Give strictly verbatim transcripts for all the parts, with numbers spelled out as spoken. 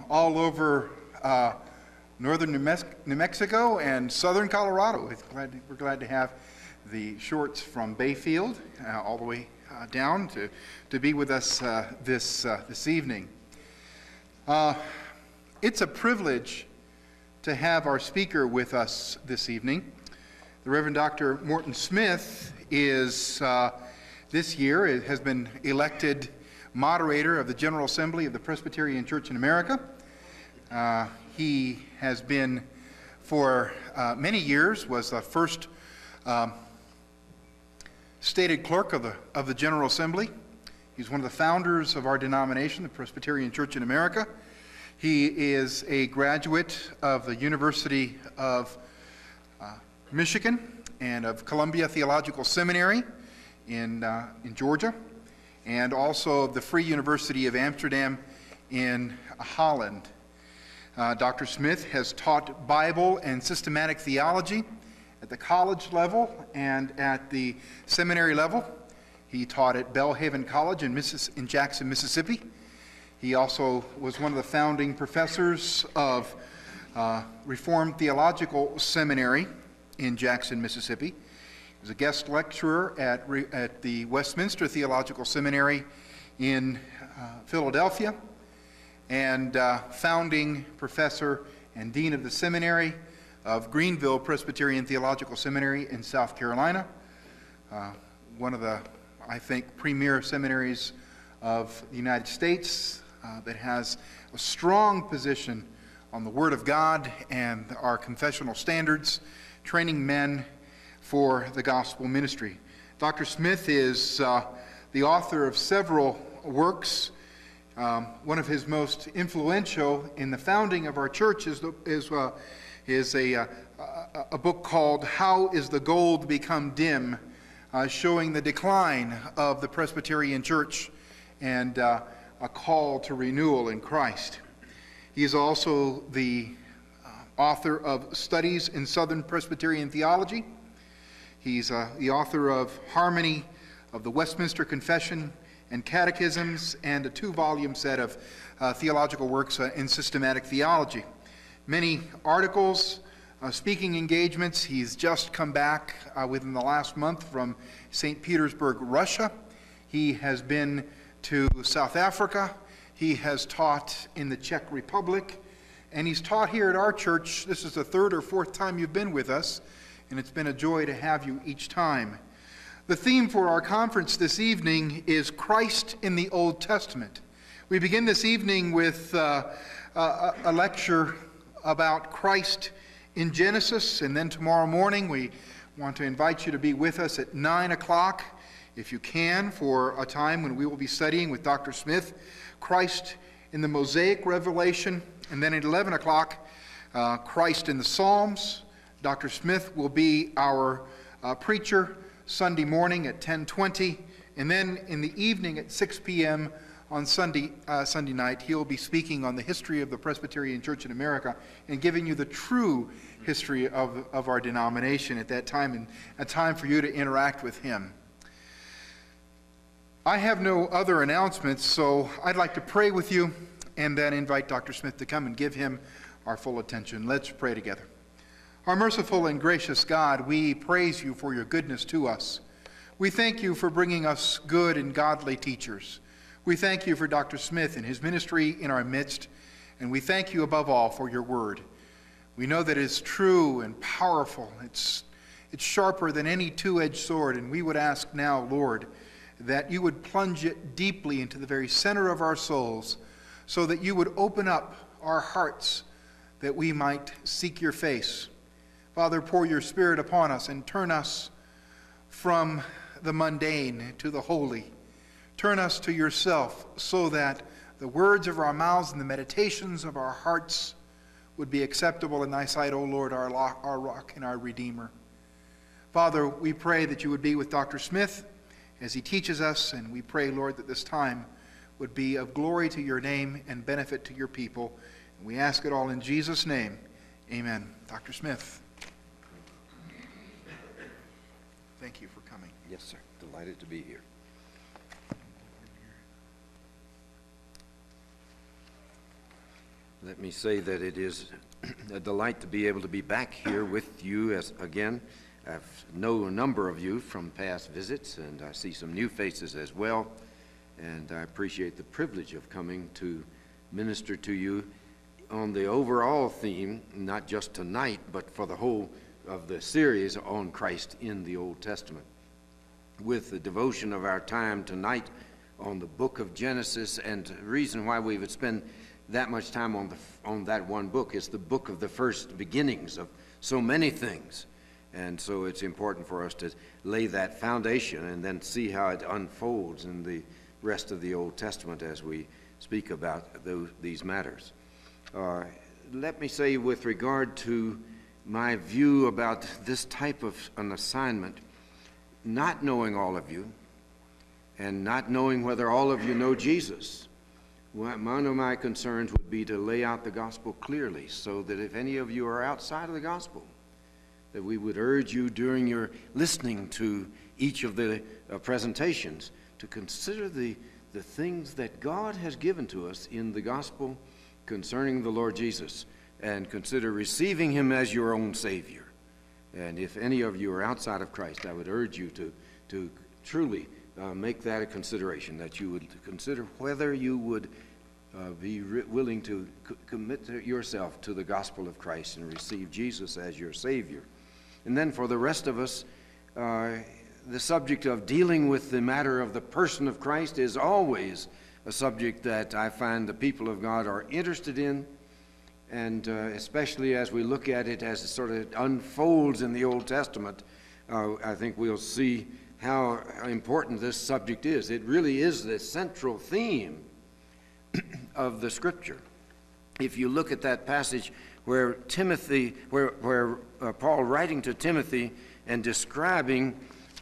all over uh, northern New, Mes New Mexico and southern Colorado. It's glad to, we're glad to have the Shorts from Bayfield uh, all the way uh, down to, to be with us uh, this, uh, this evening. Uh, it's a privilege to have our speaker with us this evening. The Reverend Doctor Morton Smith is, uh, this year, has been elected moderator of the General Assembly of the Presbyterian Church in America. Uh, he has been, for uh, many years, was the first um, stated clerk of the, of the General Assembly. He's one of the founders of our denomination, the Presbyterian Church in America. He is a graduate of the University of uh, Michigan and of Columbia Theological Seminary in, uh, in Georgia, and also of the Free University of Amsterdam in Holland. Uh, Doctor Smith has taught Bible and systematic theology at the college level and at the seminary level. He taught at Belhaven College in, Missis in Jackson, Mississippi. He also was one of the founding professors of uh, Reformed Theological Seminary in Jackson, Mississippi. He was a guest lecturer at, Re at the Westminster Theological Seminary in uh, Philadelphia, and uh, founding professor and dean of the seminary of Greenville Presbyterian Theological Seminary in South Carolina, uh, one of the, I think, premier seminaries of the United States uh, that has a strong position on the Word of God and our confessional standards, training men for the gospel ministry. Doctor Smith is uh, the author of several works. Um, one of his most influential in the founding of our church is, the, is, uh, is a, a, a book called How is the Gold Become Dim, uh, showing the decline of the Presbyterian Church and uh, a call to renewal in Christ. He is also the uh, author of Studies in Southern Presbyterian Theology. He's uh, the author of Harmony of the Westminster Confession and Catechisms, and a two-volume set of uh, theological works uh, in systematic theology. Many articles, uh, speaking engagements. He's just come back uh, within the last month from Saint Petersburg, Russia. He has been to South Africa. He has taught in the Czech Republic, and he's taught here at our church. This is the third or fourth time you've been with us, and it's been a joy to have you each time. The theme for our conference this evening is Christ in the Old Testament. We begin this evening with uh, a, a lecture about Christ in Genesis, and then tomorrow morning we want to invite you to be with us at nine o'clock, if you can, for a time when we will be studying with Doctor Smith, Christ in the Mosaic Revelation, and then at eleven o'clock, uh, Christ in the Psalms. Doctor Smith will be our uh, preacher Sunday morning at ten twenty, and then in the evening at six p m on Sunday, uh, Sunday night, he'll be speaking on the history of the Presbyterian Church in America and giving you the true history of, of our denomination at that time, and a time for you to interact with him. I have no other announcements, so I'd like to pray with you and then invite Doctor Smith to come and give him our full attention. Let's pray together. Our merciful and gracious God, we praise you for your goodness to us. We thank you for bringing us good and godly teachers. We thank you for Doctor Smith and his ministry in our midst, and we thank you above all for your word. We know that it is true and powerful. It's, it's sharper than any two-edged sword, and we would ask now, Lord, that you would plunge it deeply into the very center of our souls, so that you would open up our hearts that we might seek your face. Father, pour your Spirit upon us and turn us from the mundane to the holy. Turn us to yourself so that the words of our mouths and the meditations of our hearts would be acceptable in thy sight, O Lord, our, lock, our rock and our Redeemer. Father, we pray that you would be with Doctor Smith as he teaches us, and we pray, Lord, that this time would be of glory to your name and benefit to your people. And we ask it all in Jesus' name. Amen. Doctor Smith. Thank you for coming. Yes, sir. Delighted to be here. Let me say that it is a delight to be able to be back here with you as again. I know a number of you from past visits, and I see some new faces as well, and I appreciate the privilege of coming to minister to you on the overall theme, not just tonight, but for the whole of the series on Christ in the Old Testament, with the devotion of our time tonight on the book of Genesis. And the reason why we would spend that much time on the on that one book is the book of the first beginnings of so many things, and so it's important for us to lay that foundation and then see how it unfolds in the rest of the Old Testament as we speak about those, these matters. Uh, let me say, with regard to my view about this type of an assignment, not knowing all of you and not knowing whether all of you know Jesus, one of my concerns would be to lay out the gospel clearly, so that if any of you are outside of the gospel, that we would urge you during your listening to each of the uh, presentations to consider the, the things that God has given to us in the gospel concerning the Lord Jesus, and consider receiving him as your own Savior. And if any of you are outside of Christ, I would urge you to, to truly Uh, make that a consideration, that you would consider whether you would uh, be re- willing to c- commit to yourself to the gospel of Christ and receive Jesus as your Savior. And then for the rest of us, uh, the subject of dealing with the matter of the person of Christ is always a subject that I find the people of God are interested in, and uh, especially as we look at it as it sort of unfolds in the Old Testament, uh, I think we'll see how important this subject is. It really is the central theme of the Scripture. If you look at that passage where Timothy, where, where uh, Paul writing to Timothy and describing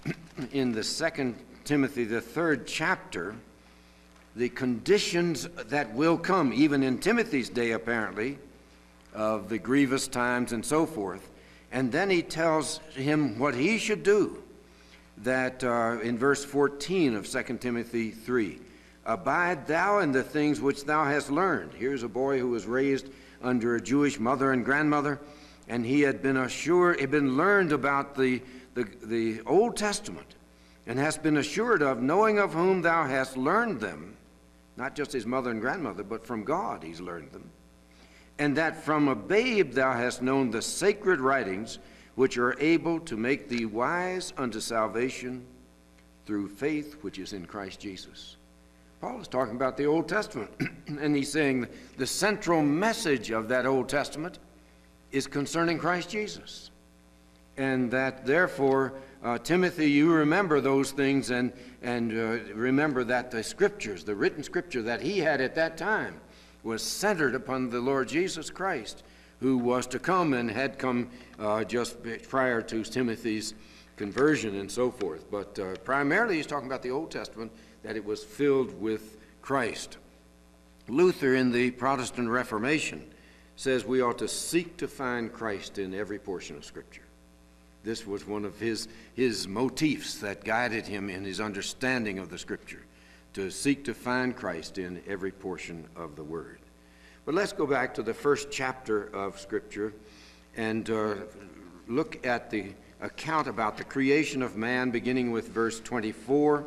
in the second Timothy, the third chapter, the conditions that will come, even in Timothy's day apparently, of the grievous times and so forth. And then he tells him what he should do. That uh, in verse fourteen of Second Timothy three, abide thou in the things which thou hast learned. Here's a boy who was raised under a Jewish mother and grandmother, and he had been assured, had been learned about the, the, the Old Testament, and hast been assured of, knowing of whom thou hast learned them, not just his mother and grandmother, but from God he's learned them, and that from a babe thou hast known the sacred writings, which are able to make thee wise unto salvation through faith which is in Christ Jesus. Paul is talking about the Old Testament, and he's saying the central message of that Old Testament is concerning Christ Jesus. And that therefore, uh, Timothy, you remember those things, and, and uh, remember that the scriptures, the written scripture that he had at that time, was centered upon the Lord Jesus Christ, who was to come and had come uh, just prior to Timothy's conversion and so forth. But uh, primarily he's talking about the Old Testament, that it was filled with Christ. Luther in the Protestant Reformation says we ought to seek to find Christ in every portion of Scripture. This was one of his, his motifs that guided him in his understanding of the Scripture, to seek to find Christ in every portion of the Word. But let's go back to the first chapter of Scripture and uh, look at the account about the creation of man, beginning with verse twenty-four.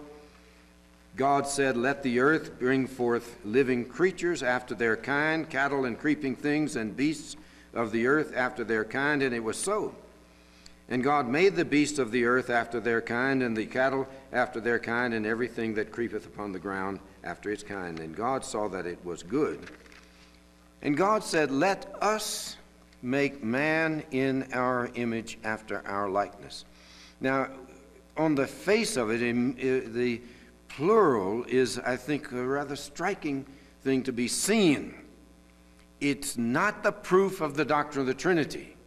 God said, let the earth bring forth living creatures after their kind, cattle and creeping things, and beasts of the earth after their kind, and it was so. And God made the beasts of the earth after their kind, and the cattle after their kind, and everything that creepeth upon the ground after its kind. And God saw that it was good. And God said, let us make man in our image after our likeness. Now, on the face of it, the plural is, I think, a rather striking thing to be seen. It's not the proof of the doctrine of the Trinity.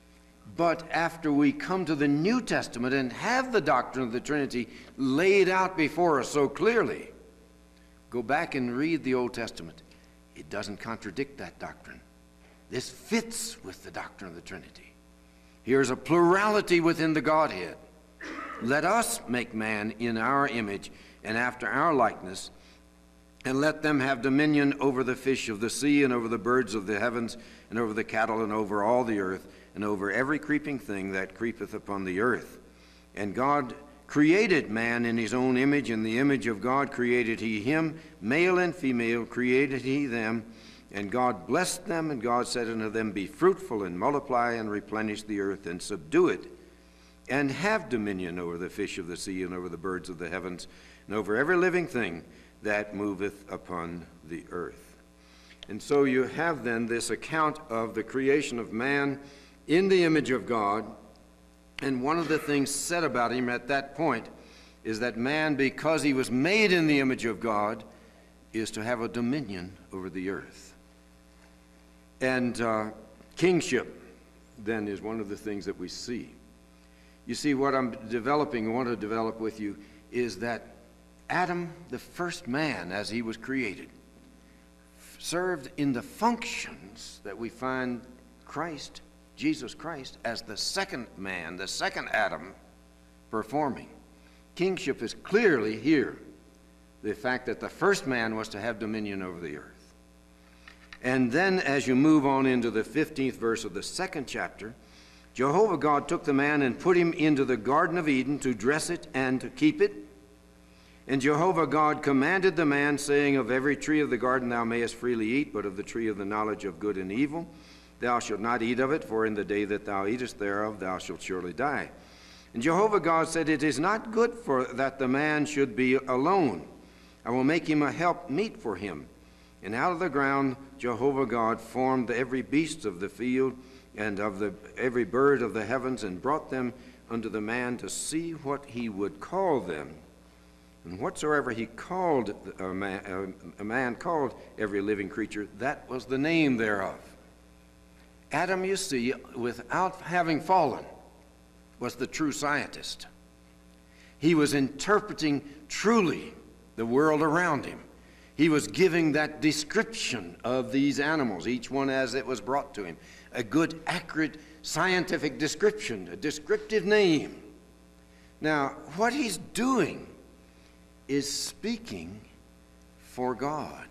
But after we come to the New Testament and have the doctrine of the Trinity laid out before us so clearly, go back and read the Old Testament. It doesn't contradict that doctrine. This fits with the doctrine of the Trinity. Here's a plurality within the Godhead. Let us make man in our image and after our likeness, And let them have dominion over the fish of the sea, and over the birds of the heavens, and over the cattle, and over all the earth, and over every creeping thing that creepeth upon the earth. And God created man in his own image. In the image of God created he him, male and female created he them. And God blessed them, and God said unto them, Be fruitful, and multiply, and replenish the earth, and subdue it, and have dominion over the fish of the sea, and over the birds of the heavens, and over every living thing that moveth upon the earth. And so you have then this account of the creation of man in the image of God. And one of the things said about him at that point is that man, because he was made in the image of God, is to have a dominion over the earth. And uh, kingship, then, is one of the things that we see. You see, what I'm developing, I want to develop with you, is that Adam, the first man, as he was created, served in the functions that we find Christ, Jesus Christ, as the second man, the second Adam, performing. Kingship is clearly here. The fact that the first man was to have dominion over the earth. And then as you move on into the fifteenth verse of the second chapter, Jehovah God took the man and put him into the Garden of Eden to dress it and to keep it. And Jehovah God commanded the man, saying, Of every tree of the garden thou mayest freely eat, but of the tree of the knowledge of good and evil thou shalt not eat of it, for in the day that thou eatest thereof thou shalt surely die. And Jehovah God said, It is not good for that the man should be alone. I will make him a help meet for him. And out of the ground Jehovah God formed every beast of the field, and of the every bird of the heavens, and brought them unto the man to see what he would call them. And whatsoever he called a man, a man called every living creature, that was the name thereof. Adam, you see, without having fallen, was the true scientist. He was interpreting truly the world around him. He was giving that description of these animals, each one as it was brought to him. A good, accurate, scientific description, a descriptive name. Now, what he's doing is speaking for God.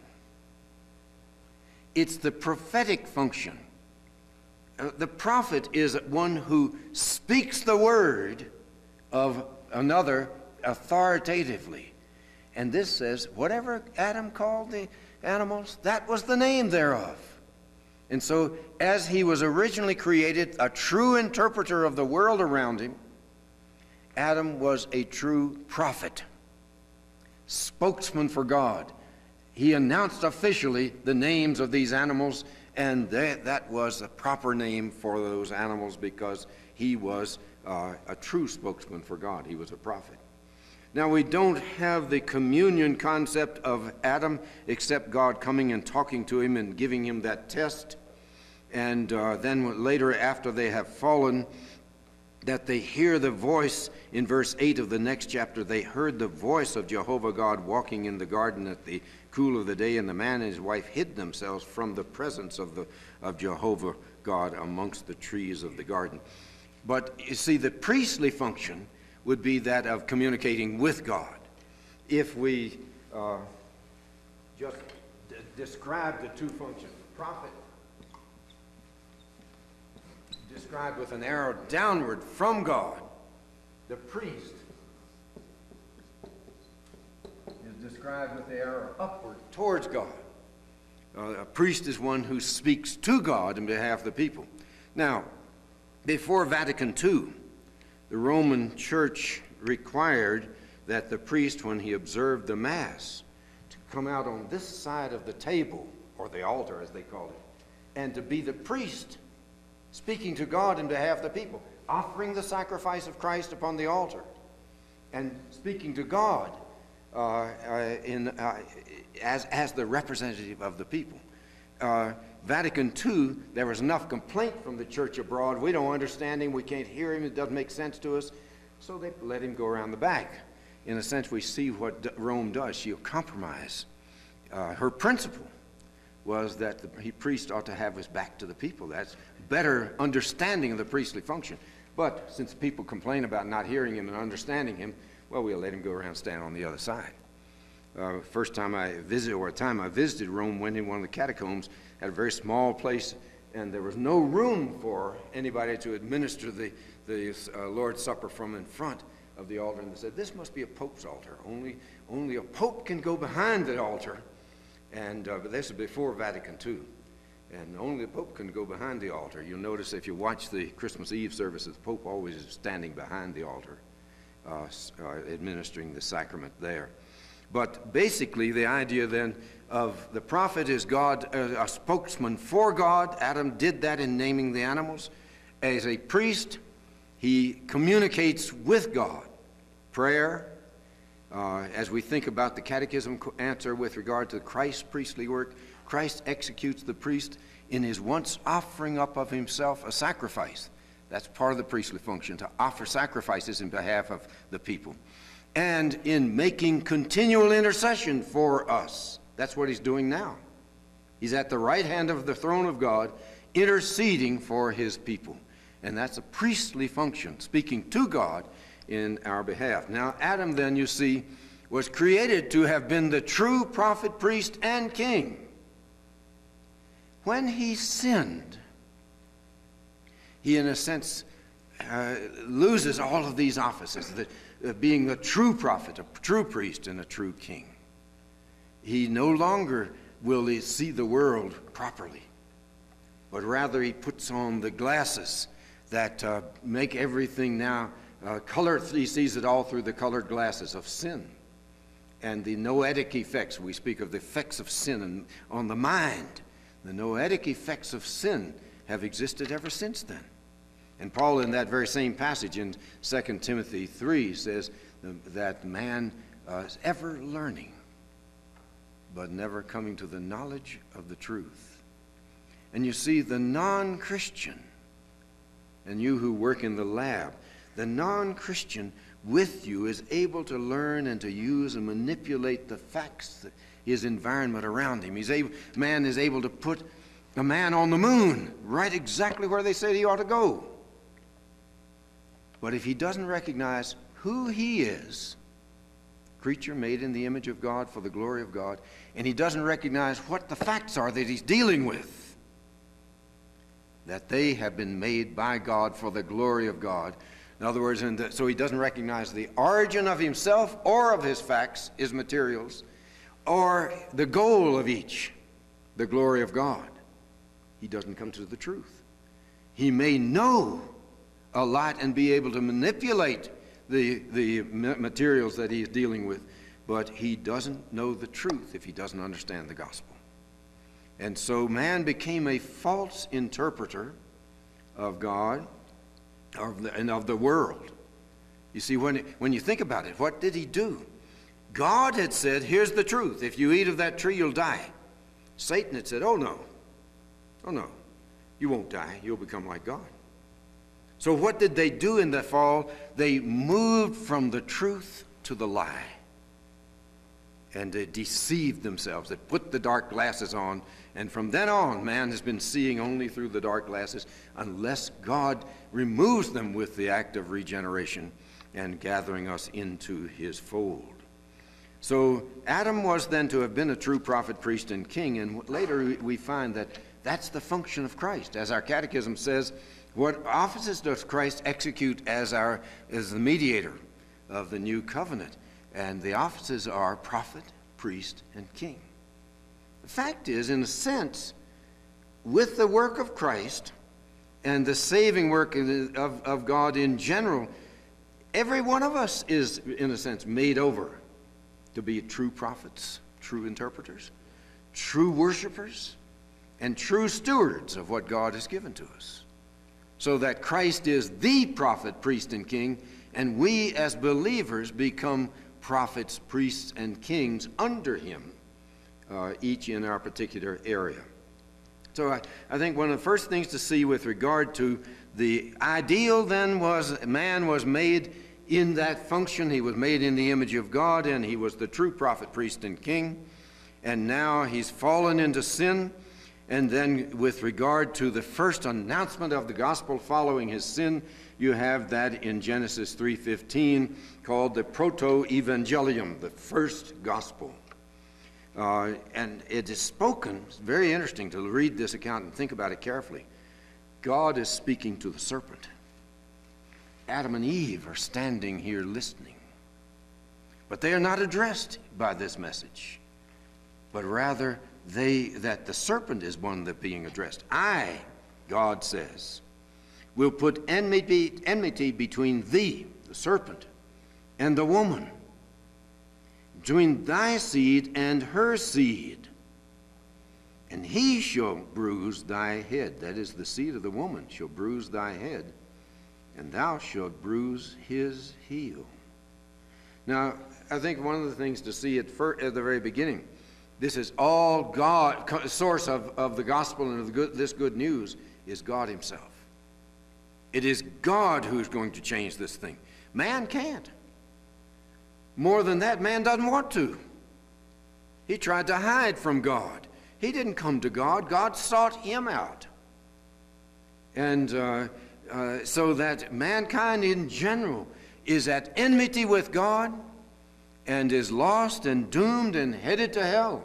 It's the prophetic function. Uh, the prophet is one who speaks the word of another authoritatively. And this says, whatever Adam called the animals, that was the name thereof. And so, as he was originally created, a true interpreter of the world around him, Adam was a true prophet, spokesman for God. He announced officially the names of these animals, and that, that was a proper name for those animals because he was uh, a true spokesman for God. He was a prophet. Now, we don't have the communion concept of Adam except God coming and talking to him and giving him that test. And uh, then later, after they have fallen, that they hear the voice. In verse eight of the next chapter, they heard the voice of Jehovah God walking in the garden at the cool of the day, and the man and his wife hid themselves from the presence of, the, of Jehovah God amongst the trees of the garden. But you see, the priestly function would be that of communicating with God. If we uh, just d- describe the two functions, prophet described with an arrow downward from God, the priest is described with the arrow upward towards God. Uh, a priest is one who speaks to God on behalf of the people. Now, before Vatican Two, the Roman Church required that the priest, when he observed the Mass, to come out on this side of the table, or the altar as they called it, and to be the priest speaking to God in behalf of the people, offering the sacrifice of Christ upon the altar, and speaking to God uh, uh, in, uh, as, as the representative of the people. Uh, Vatican Two, there was enough complaint from the church abroad. We don't understand him. We can't hear him. It doesn't make sense to us. So they let him go around the back. In a sense, we see what Rome does. She'll compromise. Uh, her principle was that the priest ought to have his back to the people. That's better understanding of the priestly function. But since people complain about not hearing him and understanding him, well, we'll let him go around and stand on the other side. Uh, first time I visited, or a time I visited Rome, went in one of the catacombs, had a very small place, and there was no room for anybody to administer the, the uh, Lord's Supper from in front of the altar. And they said, this must be a pope's altar. Only, only a pope can go behind the altar. And uh, but this is before Vatican Two. And only the Pope can go behind the altar. You'll notice if you watch the Christmas Eve services, the Pope always is standing behind the altar, uh, uh, administering the sacrament there. But basically, the idea then of the prophet is God, uh, a spokesman for God. Adam did that in naming the animals. As a priest, he communicates with God. Prayer, uh, as we think about the catechism answer with regard to Christ's priestly work, Christ executes the priest in his once offering up of himself a sacrifice. That's part of the priestly function, to offer sacrifices in behalf of the people. And in making continual intercession for us. That's what he's doing now. He's at the right hand of the throne of God, interceding for his people. And that's a priestly function, speaking to God in our behalf. Now, Adam then, you see, was created to have been the true prophet, priest, and king. When he sinned, he, in a sense, uh, loses all of these offices, the, uh, being a true prophet, a true priest, and a true king. He no longer will he see the world properly, but rather he puts on the glasses that uh, make everything now uh, colored. He sees it all through the colored glasses of sin and the noetic effects. We speak of the effects of sin on the mind. The noetic effects of sin have existed ever since then. And Paul, in that very same passage in Second Timothy three, says that man uh, is ever learning, but never coming to the knowledge of the truth. And you see, the non-Christian, and you who work in the lab, the non-Christian with you is able to learn and to use and manipulate the facts, his environment around him. He's able, man is able to put a man on the moon right exactly where they said he ought to go. But if he doesn't recognize who he is, creature made in the image of God for the glory of God, and he doesn't recognize what the facts are that he's dealing with, that they have been made by God for the glory of God. In other words, in the, so he doesn't recognize the origin of himself or of his facts, his materials, or the goal of each, the glory of God. He doesn't come to the truth. He may know a lot and be able to manipulate the, the materials that he is dealing with, but he doesn't know the truth if he doesn't understand the gospel. And so man became a false interpreter of God of the, and of the world. You see, when, when you think about it, what did he do? God had said, here's the truth. If you eat of that tree, you'll die. Satan had said, oh no, oh no, you won't die. You'll become like God. So what did they do in the fall? They moved from the truth to the lie. And they deceived themselves. They put the dark glasses on. And from then on, man has been seeing only through the dark glasses unless God removes them with the act of regeneration and gathering us into his fold. So Adam was then to have been a true prophet, priest, and king. And later we find that that's the function of Christ. As our catechism says, what offices does Christ execute as, our, as the mediator of the new covenant? And the offices are prophet, priest, and king. The fact is, in a sense, with the work of Christ and the saving work of, of God in general, every one of us is, in a sense, made over to be true prophets, true interpreters, true worshipers, and true stewards of what God has given to us. So that Christ is the prophet, priest, and king, and we as believers become prophets, priests, and kings under him, uh, each in our particular area. So I, I think one of the first things to see with regard to the ideal then was man was made in that function. He was made in the image of God, and he was the true prophet, priest, and king. And now he's fallen into sin. And then with regard to the first announcement of the gospel following his sin, you have that in Genesis three fifteen called the proto-evangelium, the first gospel. Uh, and it is spoken, it's very interesting to read this account and think about it carefully. God is speaking to the serpent. Adam and Eve are standing here listening. But they are not addressed by this message, but rather they, that the serpent is one that being addressed. I, God says, will put enmity, enmity between thee, the serpent, and the woman, between thy seed and her seed. And he shall bruise thy head. That is, the seed of the woman shall bruise thy head, and thou shalt bruise his heel. Now, I think one of the things to see at, first, at the very beginning, this is all God, source of, of the gospel and of the good, this good news is God himself. It is God who's going to change this thing. Man can't. More than that, man doesn't want to. He tried to hide from God. He didn't come to God. God sought him out. And uh, uh, so that mankind in general is at enmity with God and is lost and doomed and headed to hell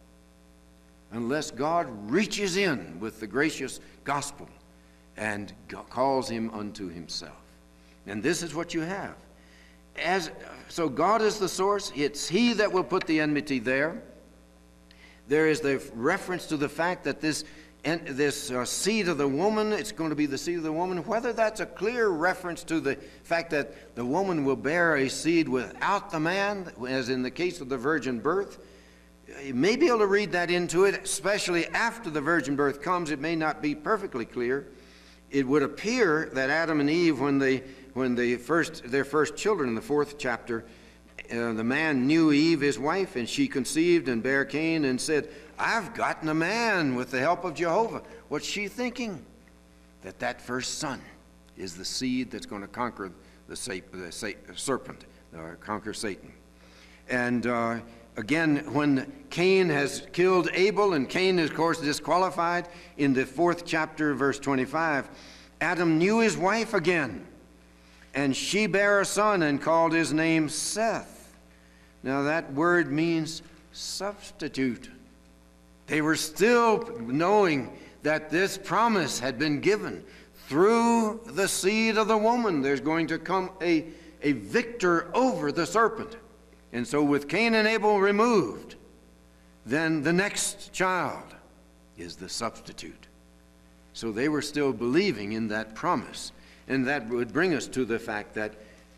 unless God reaches in with the gracious gospel and calls him unto himself. And this is what you have. As, so God is the source. It's he that will put the enmity there. There is the reference to the fact that this, and this uh, seed of the woman, it's going to be the seed of the woman. Whether that's a clear reference to the fact that the woman will bear a seed without the man, as in the case of the virgin birth, you may be able to read that into it, especially after the virgin birth comes. It may not be perfectly clear. It would appear that Adam and Eve, when they when they first their first children in the fourth chapter, uh, the man knew Eve his wife, and she conceived and bare Cain and said, I've gotten a man with the help of Jehovah. What's she thinking? That that first son is the seed that's going to conquer the, sa the sa serpent, uh, conquer Satan. And uh, again, when Cain has killed Abel, and Cain is, of course, disqualified, in the fourth chapter, verse twenty-five, Adam knew his wife again, and she bare a son and called his name Seth. Now that word means substitute. They were still knowing that this promise had been given. Through the seed of the woman, there's going to come a, a victor over the serpent. And so with Cain and Abel removed, then the next child is the substitute. So they were still believing in that promise. And that would bring us to the fact that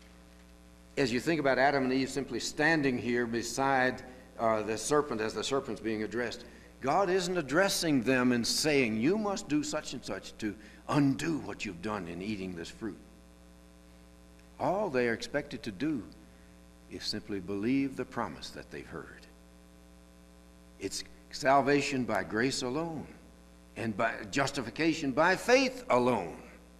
as you think about Adam and Eve simply standing here beside uh, the serpent as the serpent's being addressed, God isn't addressing them and saying, you must do such and such to undo what you've done in eating this fruit. All they are expected to do is simply believe the promise that they've heard. It's salvation by grace alone, and by justification by faith alone.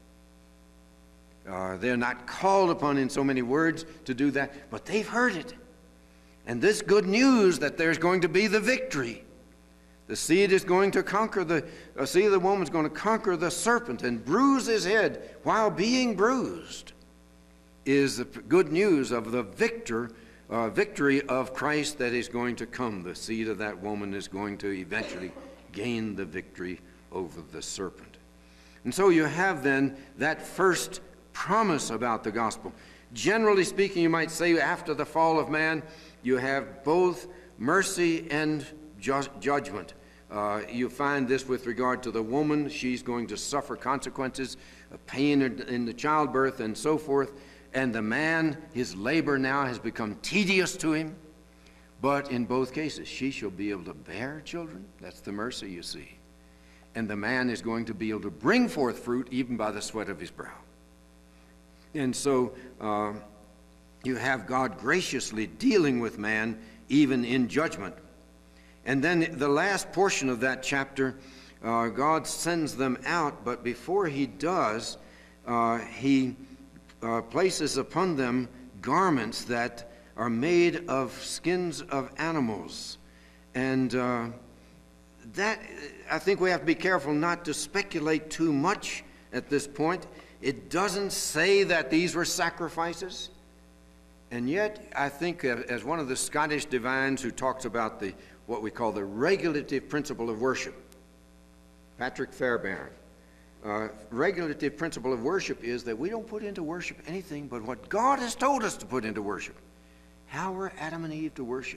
Uh, they're not called upon in so many words to do that, but they've heard it. And this good news that there's going to be the victory. The seed is going to conquer the, the seed of the woman is going to conquer the serpent and bruise his head while being bruised, is the good news of the victor, uh, victory of Christ that is going to come. The seed of that woman is going to eventually gain the victory over the serpent. And so you have then that first promise about the gospel. Generally speaking, you might say after the fall of man, you have both mercy and ju judgment. Uh, you find this with regard to the woman. She's going to suffer consequences, of pain in the childbirth and so forth. And the man, his labor now has become tedious to him. But in both cases, she shall be able to bear children. That's the mercy, you see. And the man is going to be able to bring forth fruit even by the sweat of his brow. And so uh, you have God graciously dealing with man even in judgment. And then the last portion of that chapter, uh, God sends them out, but before he does, uh, he uh, places upon them garments that are made of skins of animals. And uh, that, I think we have to be careful not to speculate too much at this point. It doesn't say that these were sacrifices. And yet, I think as one of the Scottish divines who talks about the what we call the regulative principle of worship. Patrick Fairbairn. Uh, regulative principle of worship is that we don't put into worship anything but what God has told us to put into worship. How were Adam and Eve to worship?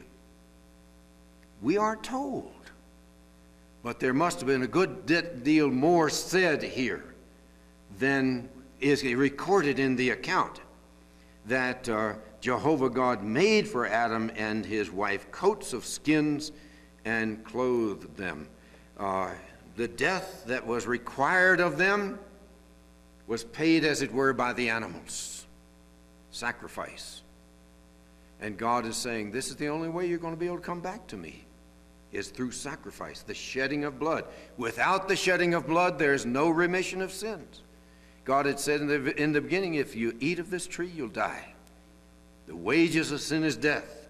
We aren't told. But there must have been a good deal more said here than is recorded in the account, that uh, Jehovah God made for Adam and his wife coats of skins and clothed them. Uh, the death that was required of them was paid, as it were, by the animals. Sacrifice. And God is saying, this is the only way you're going to be able to come back to me, is through sacrifice, the shedding of blood. Without the shedding of blood, there is no remission of sins. God had said in the, in the beginning, if you eat of this tree, you'll die. The wages of sin is death.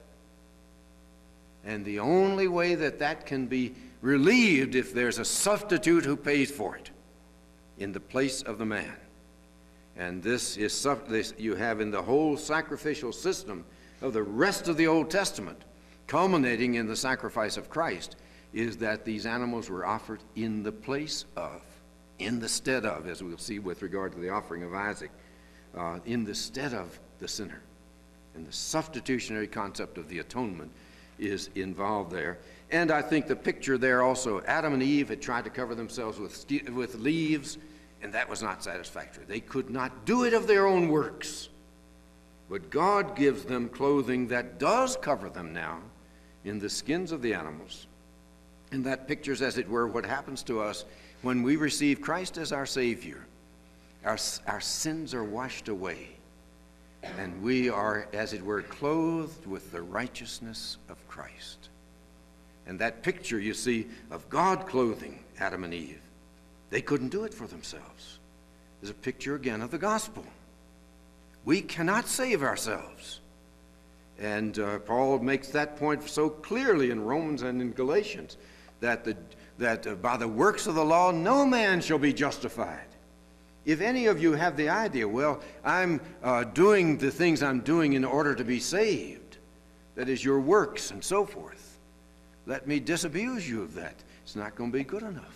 And the only way that that can be relieved if there's a substitute who pays for it in the place of the man. And this is this you have in the whole sacrificial system of the rest of the Old Testament, culminating in the sacrifice of Christ, is that these animals were offered in the place of, in the stead of, as we'll see with regard to the offering of Isaac, uh, in the stead of the sinner. And the substitutionary concept of the atonement is involved there. And I think the picture there also, Adam and Eve had tried to cover themselves with, with leaves, and that was not satisfactory. They could not do it of their own works. But God gives them clothing that does cover them now in the skins of the animals. And that pictures, as it were, what happens to us when we receive Christ as our Savior. Our, our sins are washed away, and we are, as it were, clothed with the righteousness of Christ. And that picture, you see, of God clothing Adam and Eve, they couldn't do it for themselves, is a picture again of the gospel. We cannot save ourselves. And uh, Paul makes that point so clearly in Romans and in Galatians, that, the, that uh, by the works of the law no man shall be justified. If any of you have the idea, well, I'm uh, doing the things I'm doing in order to be saved, that is your works and so forth, let me disabuse you of that. It's not going to be good enough.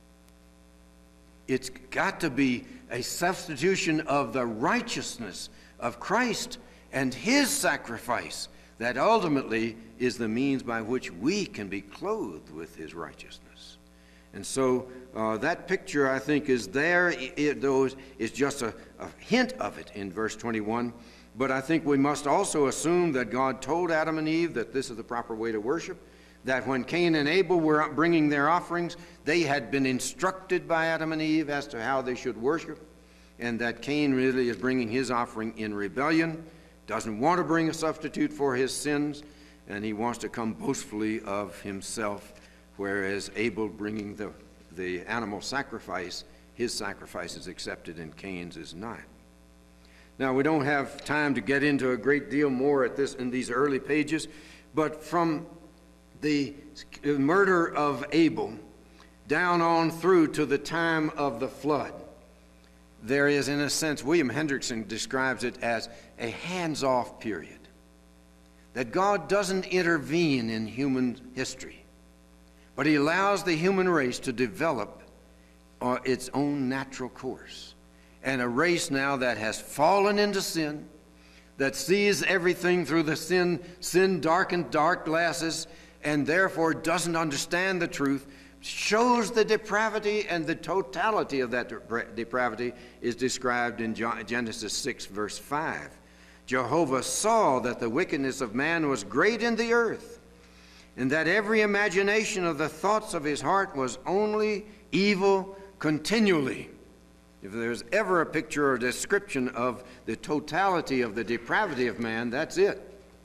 It's got to be a substitution of the righteousness of Christ and his sacrifice that ultimately is the means by which we can be clothed with his righteousness. And so uh, that picture, I think, is there. It, it, those is just a, a hint of it in verse twenty-one. But I think we must also assume that God told Adam and Eve that this is the proper way to worship, that when Cain and Abel were bringing their offerings, they had been instructed by Adam and Eve as to how they should worship, and that Cain really is bringing his offering in rebellion, doesn't want to bring a substitute for his sins, and he wants to come boastfully of himself, whereas Abel bringing the, the animal sacrifice, his sacrifice is accepted and Cain's is not. Now, we don't have time to get into a great deal more at this in these early pages, but from the murder of Abel down on through to the time of the flood, there is, in a sense, William Hendrickson describes it as a hands-off period. That God doesn't intervene in human history, but he allows the human race to develop uh, its own natural course. And a race now that has fallen into sin, that sees everything through the sin, sin-darkened dark glasses, and therefore doesn't understand the truth, shows the depravity, and the totality of that depravity is described in Genesis six, verse five. Jehovah saw that the wickedness of man was great in the earth, and that every imagination of the thoughts of his heart was only evil continually. If there's ever a picture or description of the totality of the depravity of man, that's it.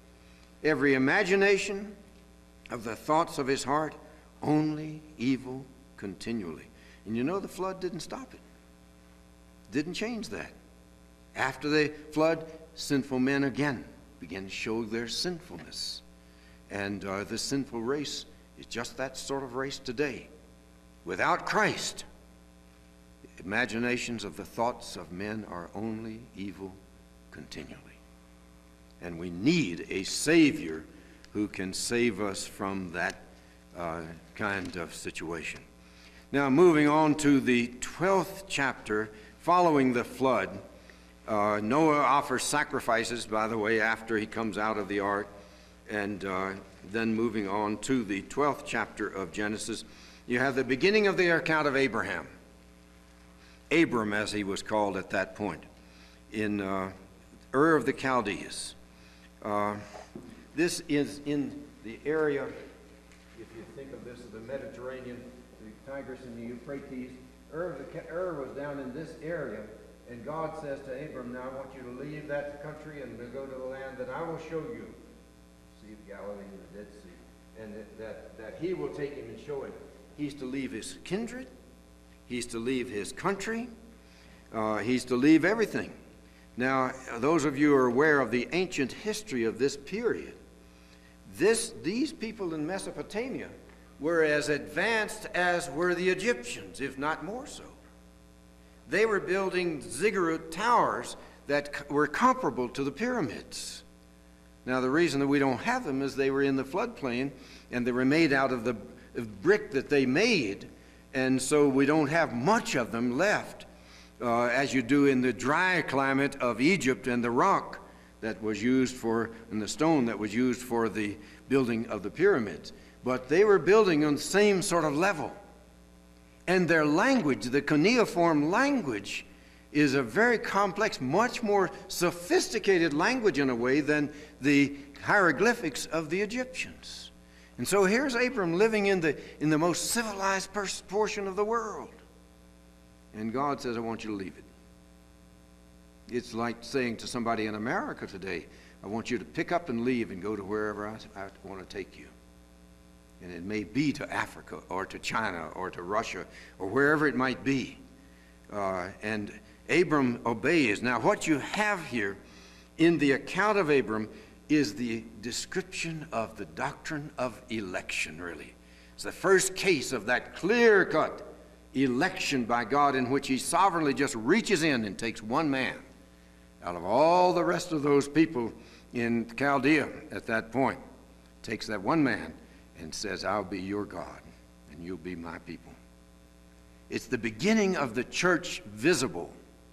Every imagination of the thoughts of his heart, only evil continually. And you know, the flood didn't stop it. Didn't change that. After the flood, sinful men again began to show their sinfulness. And uh, the sinful race is just that sort of race today. Without Christ, the imaginations of the thoughts of men are only evil continually. And we need a Savior who can save us from that uh, kind of situation. Now, moving on to the twelfth chapter, following the flood, uh, Noah offers sacrifices, by the way, after he comes out of the ark, and uh, then moving on to the twelfth chapter of Genesis, you have the beginning of the account of Abraham. Abram, as he was called at that point, in uh, Ur of the Chaldees. Uh, this is in the area, if you think of this, of the Mediterranean, the Tigris and the Euphrates. Ur, of the, Ur was down in this area, and God says to Abram, now I want you to leave that country and to go to the land that I will show you. Sea of Galilee and the Dead Sea. And that, that, that he will take him and show him. He's to leave his kindred. He's to leave his country. Uh, he's to leave everything. Now, those of you who are aware of the ancient history of this period, this, these people in Mesopotamia were as advanced as were the Egyptians, if not more so. They were building ziggurat towers that were comparable to the pyramids. Now, the reason that we don't have them is they were in the floodplain, and they were made out of the of brick that they made, and so we don't have much of them left, uh, as you do in the dry climate of Egypt, and the rock that was used for, and the stone that was used for the building of the pyramids. But they were building on the same sort of level. And their language, the cuneiform language, is a very complex, much more sophisticated language in a way than the hieroglyphics of the Egyptians. And so here's Abram living in the, in the most civilized portion of the world. And God says, I want you to leave it. It's like saying to somebody in America today, I want you to pick up and leave and go to wherever I, I want to take you. And it may be to Africa or to China or to Russia or wherever it might be. Uh, and Abram obeys. Now what you have here in the account of Abram is the description of the doctrine of election, really. It's the first case of that clear-cut election by God in which he sovereignly just reaches in and takes one man out of all the rest of those people in Chaldea at that point. Takes that one man and says, I'll be your God and you'll be my people. It's the beginning of the church visible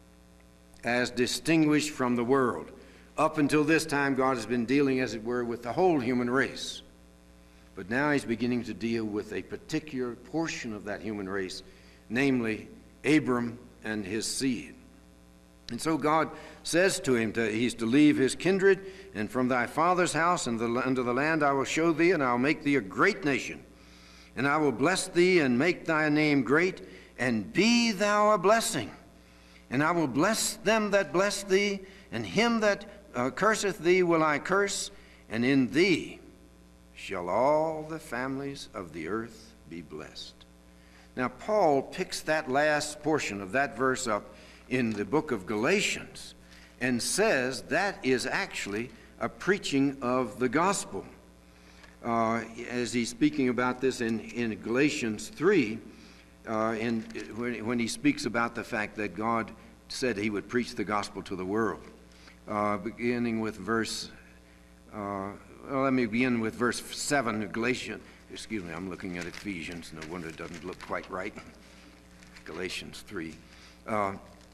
as distinguished from the world. Up until this time, God has been dealing, as it were, with the whole human race. But now he's beginning to deal with a particular portion of that human race, namely Abram and his seed. And so God says to him that he's to leave his kindred, and from thy father's house and the, unto the land I will show thee, and I'll make thee a great nation. And I will bless thee and make thy name great, and be thou a blessing. And I will bless them that bless thee, and him that uh, curseth thee will I curse, and in thee shall all the families of the earth be blessed. Now, Paul picks that last portion of that verse up in the book of Galatians and says that is actually a preaching of the gospel. Uh, as he's speaking about this in, in Galatians three, uh, and when, when he speaks about the fact that God said he would preach the gospel to the world. Uh, beginning with verse, uh, well, let me begin with verse seven of Galatians. Excuse me, I'm looking at Ephesians. No wonder it doesn't look quite right. Galatians three. Uh,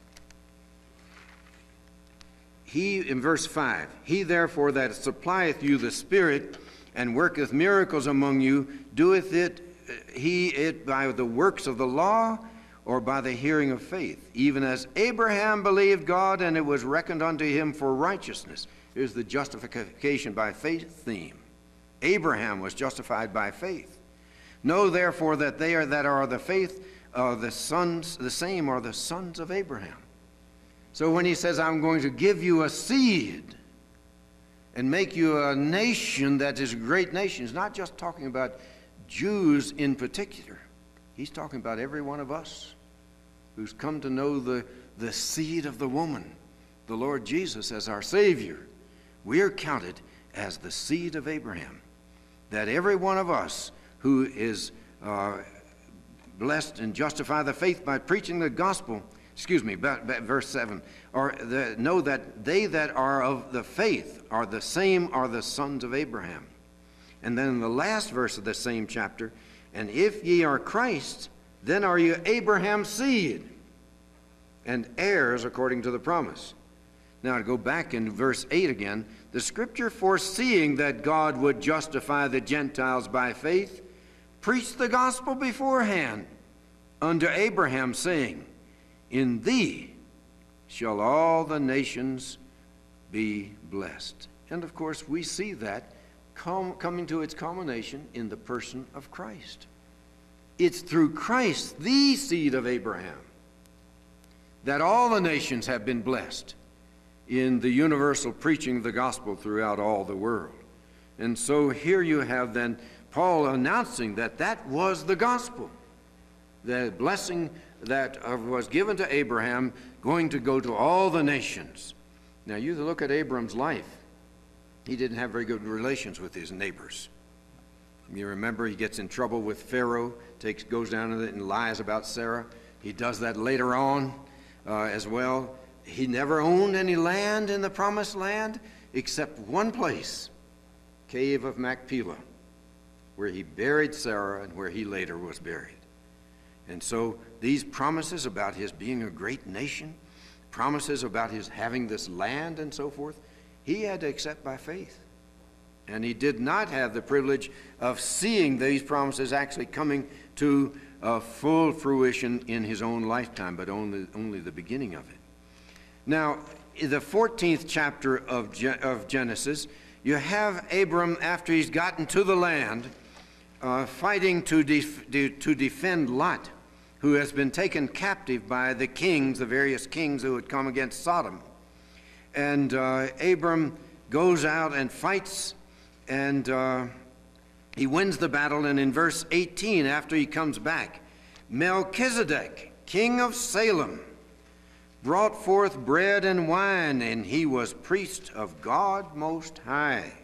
he, in verse five, he therefore that supplieth you the Spirit and worketh miracles among you, doeth it he it by the works of the law or by the hearing of faith, even as Abraham believed God, and it was reckoned unto him for righteousness. Here's the justification by faith theme. Abraham was justified by faith. Know therefore that they are that are the faith of the sons, the same are the sons of Abraham. So when he says, I'm going to give you a seed and make you a nation that is a great nation, he's not just talking about Jews in particular. He's talking about every one of us who's come to know the, the seed of the woman, the Lord Jesus, as our Savior. We are counted as the seed of Abraham. That every one of us who is uh, blessed and justify the faith by preaching the gospel, excuse me, but, but verse seven, or the, know that they that are of the faith are the same are the sons of Abraham. And then in the last verse of the same chapter, and if ye are Christ, then are you Abraham's seed and heirs according to the promise. Now to go back in verse eight again, the scripture foreseeing that God would justify the Gentiles by faith, preached the gospel beforehand unto Abraham, saying, in thee shall all the nations be blessed. And of course we see that com coming to its culmination in the person of Christ. It's through Christ, the seed of Abraham, that all the nations have been blessed in the universal preaching of the gospel throughout all the world. And so here you have then Paul announcing that that was the gospel, the blessing that was given to Abraham going to go to all the nations. Now you look at Abram's life. He didn't have very good relations with his neighbors. You remember he gets in trouble with Pharaoh, takes, goes down to it and lies about Sarah. He does that later on uh, as well. He never owned any land in the promised land except one place, Cave of Machpelah, where he buried Sarah and where he later was buried. And so these promises about his being a great nation, promises about his having this land and so forth, he had to accept by faith. And he did not have the privilege of seeing these promises actually coming to uh, full fruition in his own lifetime, but only, only the beginning of it. Now, in the fourteenth chapter of, Gen of Genesis, you have Abram, after he's gotten to the land, uh, fighting to, def de to defend Lot, who has been taken captive by the kings, the various kings who had come against Sodom. And uh, Abram goes out and fights, and uh, he wins the battle. And in verse eighteen, after he comes back, Melchizedek, king of Salem, brought forth bread and wine, and he was priest of God Most High.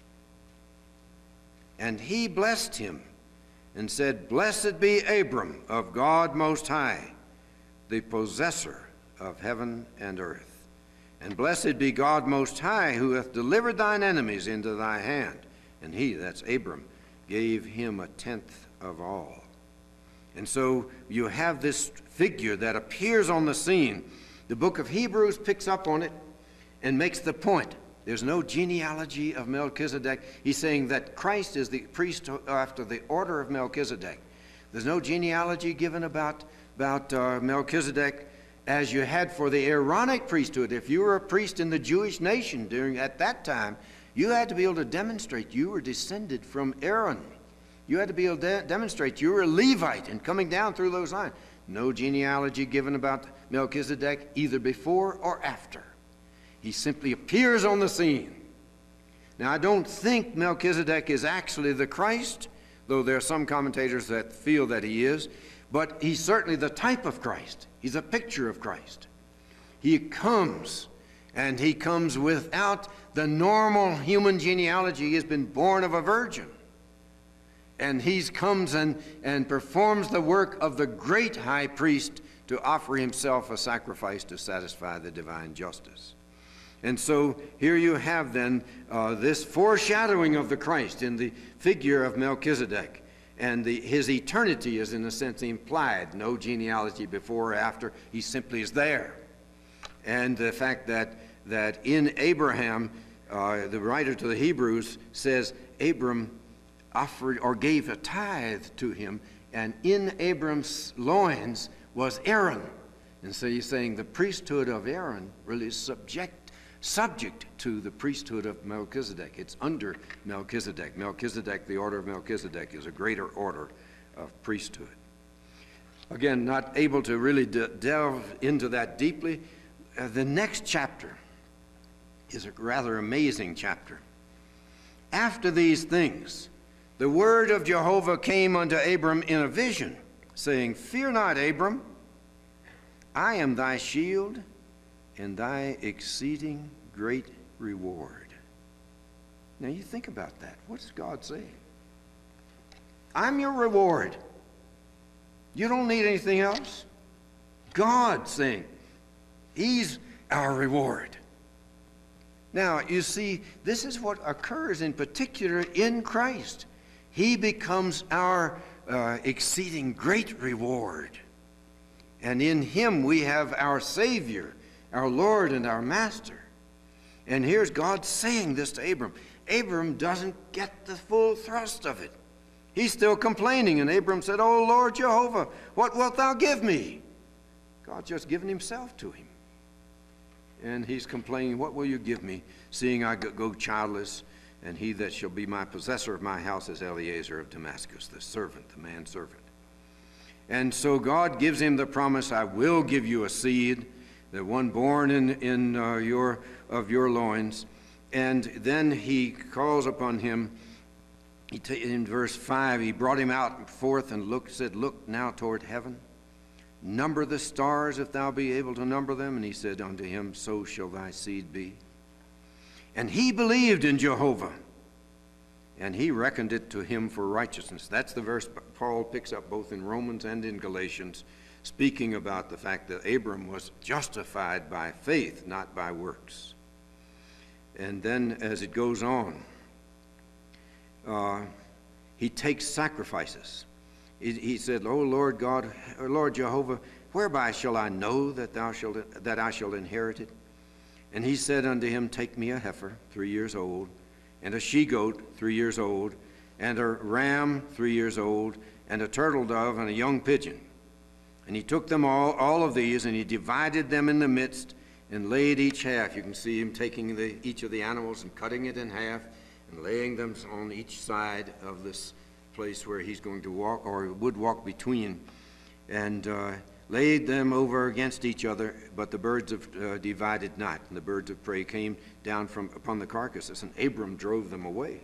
And he blessed him and said, blessed be Abram of God Most High, the possessor of heaven and earth. And blessed be God Most High, who hath delivered thine enemies into thy hand. And he, that's Abram, gave him a tenth of all. And so you have this figure that appears on the scene. The book of Hebrews picks up on it and makes the point. There's no genealogy of Melchizedek. He's saying that Christ is the priest after the order of Melchizedek. There's no genealogy given about, about uh, Melchizedek as you had for the Aaronic priesthood. If you were a priest in the Jewish nation during at that time, you had to be able to demonstrate you were descended from Aaron. You had to be able to de demonstrate you were a Levite and coming down through those lines. No genealogy given about Melchizedek either before or after. He simply appears on the scene. Now, I don't think Melchizedek is actually the Christ, though there are some commentators that feel that he is, but he's certainly the type of Christ. He's a picture of Christ. He comes, and he comes without the normal human genealogy. He has been born of a virgin. And he comes and, and performs the work of the great high priest to offer himself a sacrifice to satisfy the divine justice. And so here you have then uh, this foreshadowing of the Christ in the figure of Melchizedek. And the, his eternity is in a sense implied. No genealogy before or after. He simply is there. And the fact that, that in Abraham, uh, the writer to the Hebrews says, Abram offered or gave a tithe to him, and in Abram's loins was Aaron. And so he's saying the priesthood of Aaron really is subject subject to the priesthood of Melchizedek. It's under Melchizedek. Melchizedek, the order of Melchizedek, is a greater order of priesthood. Again, not able to really de delve into that deeply. Uh, the next chapter is a rather amazing chapter. After these things, the word of Jehovah came unto Abram in a vision, saying, fear not, Abram, I am thy shield and thy exceeding great reward. Now you think about that. What's God saying? I'm your reward. You don't need anything else. God saying, he's our reward. Now, you see, this is what occurs in particular in Christ. He becomes our uh, exceeding great reward. And in him we have our Savior, our Lord and our Master. And here's God saying this to Abram. Abram doesn't get the full thrust of it. He's still complaining. And Abram said, "O Lord Jehovah, what wilt thou give me?" God's just given himself to him. And he's complaining, "What will you give me, seeing I go childless? And he that shall be my possessor of my house is Eliezer of Damascus," the servant, the manservant. And so God gives him the promise, "I will give you a seed, the one born in, in uh, your of your loins." And then he calls upon him. He t- in verse five, he brought him out forth and looked, said, "Look now toward heaven. Number the stars, if thou be able to number them." And he said unto him, "So shall thy seed be." And he believed in Jehovah, and he reckoned it to him for righteousness. That's the verse Paul picks up both in Romans and in Galatians, speaking about the fact that Abram was justified by faith, not by works. And then as it goes on, uh, he takes sacrifices. He, he said, "O Lord God, O Lord Jehovah, whereby shall I know that thou shalt that I shall inherit it?" And he said unto him, "Take me a heifer, three years old, and a she-goat, three years old, and a ram, three years old, and a turtle dove, and a young pigeon." And he took them all, all of these, and he divided them in the midst, and laid each half. You can see him taking the, each of the animals and cutting it in half, and laying them on each side of this place where he's going to walk, or would walk between, and uh, laid them over against each other, but the birds of uh, divided not. And the birds of prey came down from upon the carcasses, and Abram drove them away.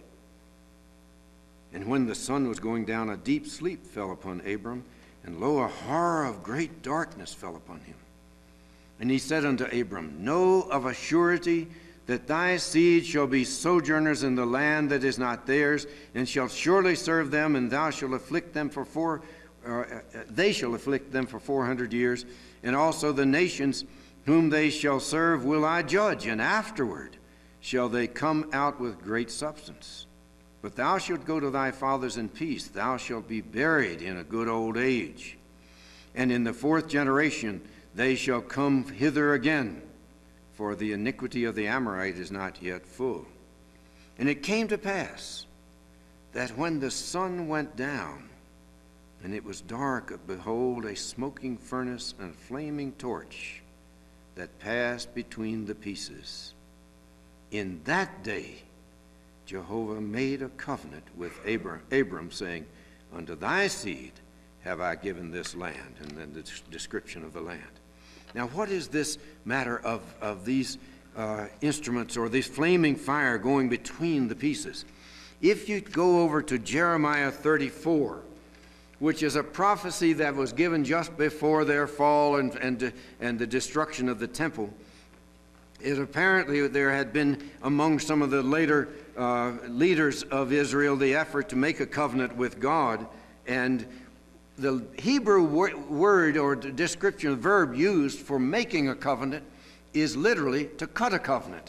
And when the sun was going down, a deep sleep fell upon Abram, and lo, a horror of great darkness fell upon him. And he said unto Abram, "Know of a surety that thy seed shall be sojourners in the land that is not theirs, and shall surely serve them, and thou shalt afflict them for four, uh, they shall afflict them for four hundred years, and also the nations whom they shall serve will I judge, and afterward shall they come out with great substance. But thou shalt go to thy fathers in peace, thou shalt be buried in a good old age. And in the fourth generation they shall come hither again, for the iniquity of the Amorite is not yet full." And it came to pass that when the sun went down, and it was dark, behold, a smoking furnace and a flaming torch that passed between the pieces. In that day Jehovah made a covenant with Abram, Abram saying, "Unto thy seed have I given this land," and then the description of the land. Now, what is this matter of, of these uh, instruments, or this flaming fire going between the pieces? If you go over to Jeremiah thirty-four, which is a prophecy that was given just before their fall and, and, and the destruction of the temple, it apparently there had been among some of the later uh, leaders of Israel the effort to make a covenant with God, and the Hebrew word or description, verb used for making a covenant is literally to cut a covenant.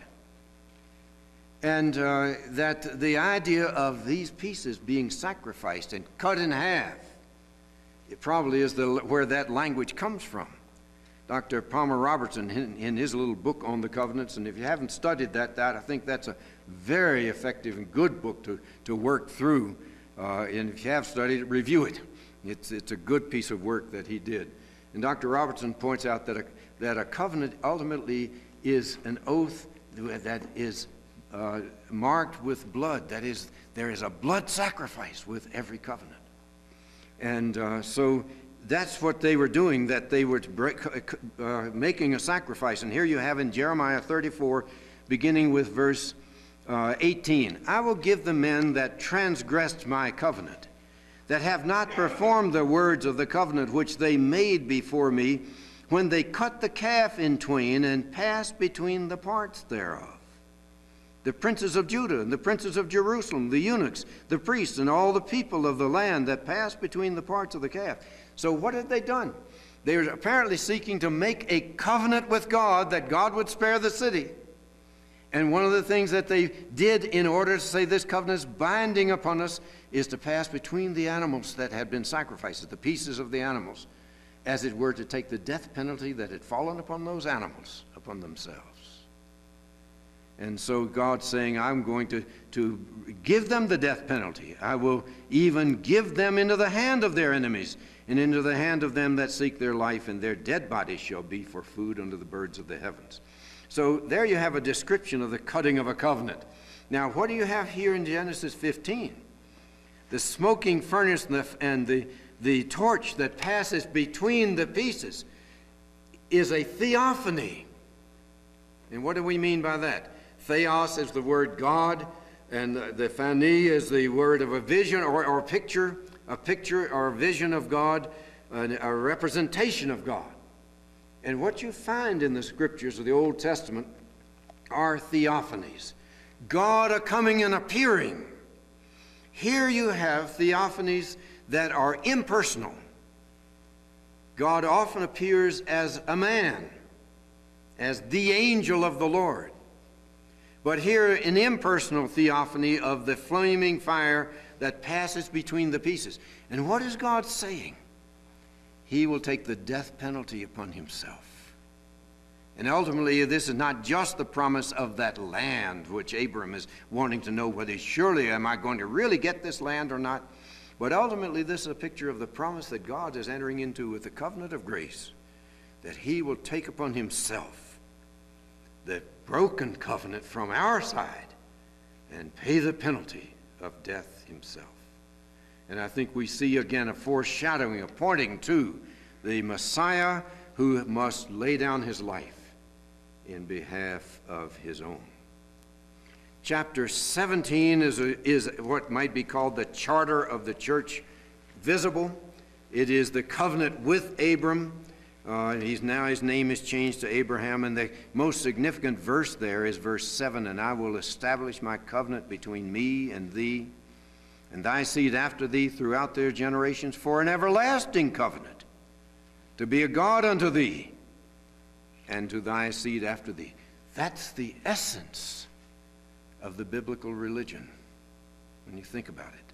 And uh, that the idea of these pieces being sacrificed and cut in half, it probably is the, where that language comes from. Doctor Palmer Robertson, in, in his little book on the covenants, and if you haven't studied that, that I think that's a very effective and good book to, to work through. Uh, and if you have studied it, review it. It's, it's a good piece of work that he did. And Doctor Robertson points out that a, that a covenant ultimately is an oath that is uh, marked with blood. That is, there is a blood sacrifice with every covenant. And uh, so that's what they were doing, that they were break, uh, making a sacrifice. And here you have in Jeremiah thirty-four, beginning with verse uh, eighteen, "I will give the men that transgressed my covenant, that have not performed the words of the covenant which they made before me, when they cut the calf in twain and passed between the parts thereof. The princes of Judah and the princes of Jerusalem, the eunuchs, the priests, and all the people of the land that passed between the parts of the calf." So what had they done? They were apparently seeking to make a covenant with God that God would spare the city. And one of the things that they did in order to say this covenant is binding upon us is to pass between the animals that had been sacrificed, the pieces of the animals, as it were to take the death penalty that had fallen upon those animals, upon themselves. And so God's saying, I'm going to, to give them the death penalty. I will even give them into the hand of their enemies, and into the hand of them that seek their life, and their dead bodies shall be for food unto the birds of the heavens. So there you have a description of the cutting of a covenant. Now, what do you have here in Genesis fifteen? The smoking furnace and the, and the, the torch that passes between the pieces is a theophany. And what do we mean by that? Theos is the word God, and the, the phani is the word of a vision or, or a picture, a picture or a vision of God, a, a representation of God. And what you find in the scriptures of the Old Testament are theophanies. God a coming and appearing. Here you have theophanies that are impersonal. God often appears as a man, as the angel of the Lord. But here an impersonal theophany of the flaming fire that passes between the pieces. And what is God saying? He will take the death penalty upon himself. And ultimately, this is not just the promise of that land, which Abram is wanting to know whether surely am I going to really get this land or not. But ultimately, this is a picture of the promise that God is entering into with the covenant of grace, that he will take upon himself the broken covenant from our side and pay the penalty of death himself. And I think we see again a foreshadowing, a pointing to the Messiah who must lay down his life in behalf of his own. Chapter seventeen is, a, is what might be called the charter of the church visible. It is the covenant with Abram. Uh, he's now his name is changed to Abraham, and the most significant verse there is verse seven, and I will establish my covenant between me and thee and thy seed after thee throughout their generations for an everlasting covenant, to be a God unto thee and to thy seed after thee. That's the essence of the biblical religion when you think about it.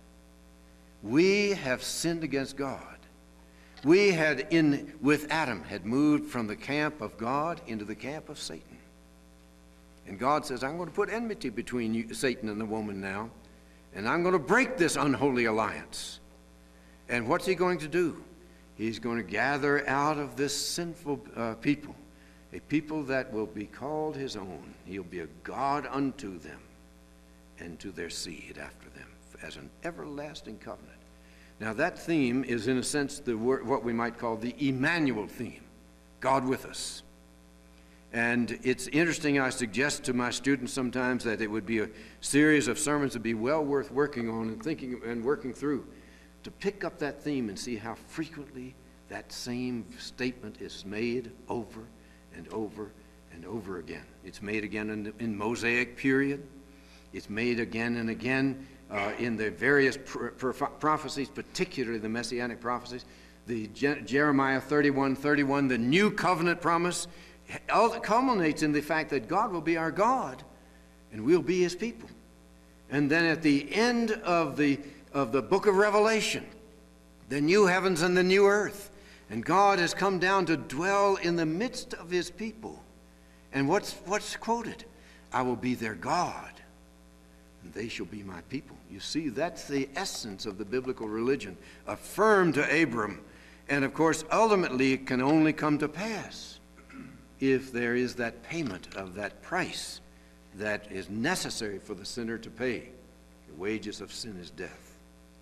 We have sinned against God. We had, in with Adam, had moved from the camp of God into the camp of Satan. And God says, I'm going to put enmity between you, Satan and the woman now, and I'm going to break this unholy alliance. And what's he going to do? He's going to gather out of this sinful uh, people, a people that will be called his own. He'll be a God unto them and to their seed after them as an everlasting covenant. Now that theme is in a sense the word, what we might call the Emmanuel theme, God with us. And it's interesting, I suggest to my students sometimes that it would be a series of sermons that would be well worth working on and thinking and working through, to pick up that theme and see how frequently that same statement is made over and over and over again. It's made again in the in Mosaic period. It's made again and again uh, in the various pr pr prophecies, particularly the Messianic prophecies. The Je Jeremiah thirty-one thirty-one, the new covenant promise, all that culminates in the fact that God will be our God and we'll be his people. And then at the end of the of the book of Revelation, the new heavens and the new earth, and God has come down to dwell in the midst of his people. And what's what's quoted? I will be their God and they shall be my people. You see, that's the essence of the biblical religion, affirmed to Abram. And of course, ultimately, it can only come to pass if there is that payment of that price that is necessary for the sinner to pay. The wages of sin is death.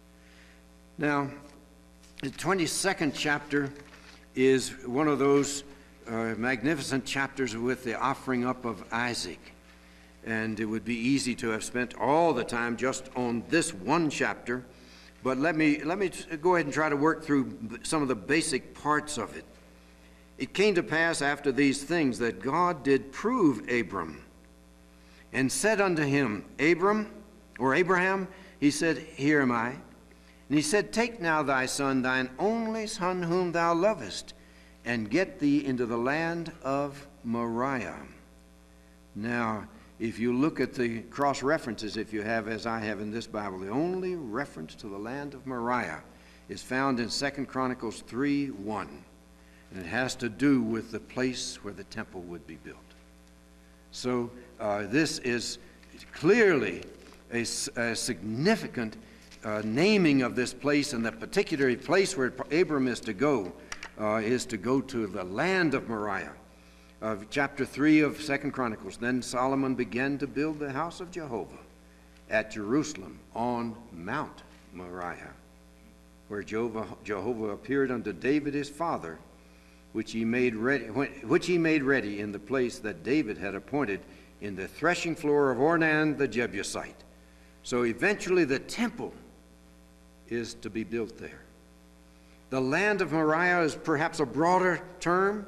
Now, the twenty-second chapter is one of those uh, magnificent chapters with the offering up of Isaac. And it would be easy to have spent all the time just on this one chapter. But let me, let me go ahead and try to work through some of the basic parts of it. It came to pass after these things that God did prove Abram and said unto him, Abram, or Abraham, he said, Here am I. And he said, Take now thy son, thine only son whom thou lovest, and get thee into the land of Moriah. Now, if you look at the cross references, if you have, as I have in this Bible, the only reference to the land of Moriah is found in Second Chronicles three one. And it has to do with the place where the temple would be built. So uh, this is clearly a, a significant uh, naming of this place, and the particular place where Abram is to go uh, is to go to the land of Moriah. Uh, chapter three of Second Chronicles, then Solomon began to build the house of Jehovah at Jerusalem on Mount Moriah, where Jehovah, Jehovah appeared unto David his father, which he made ready, which he made ready in the place that David had appointed in the threshing floor of Ornan the Jebusite. So eventually the temple is to be built there. The land of Moriah is perhaps a broader term.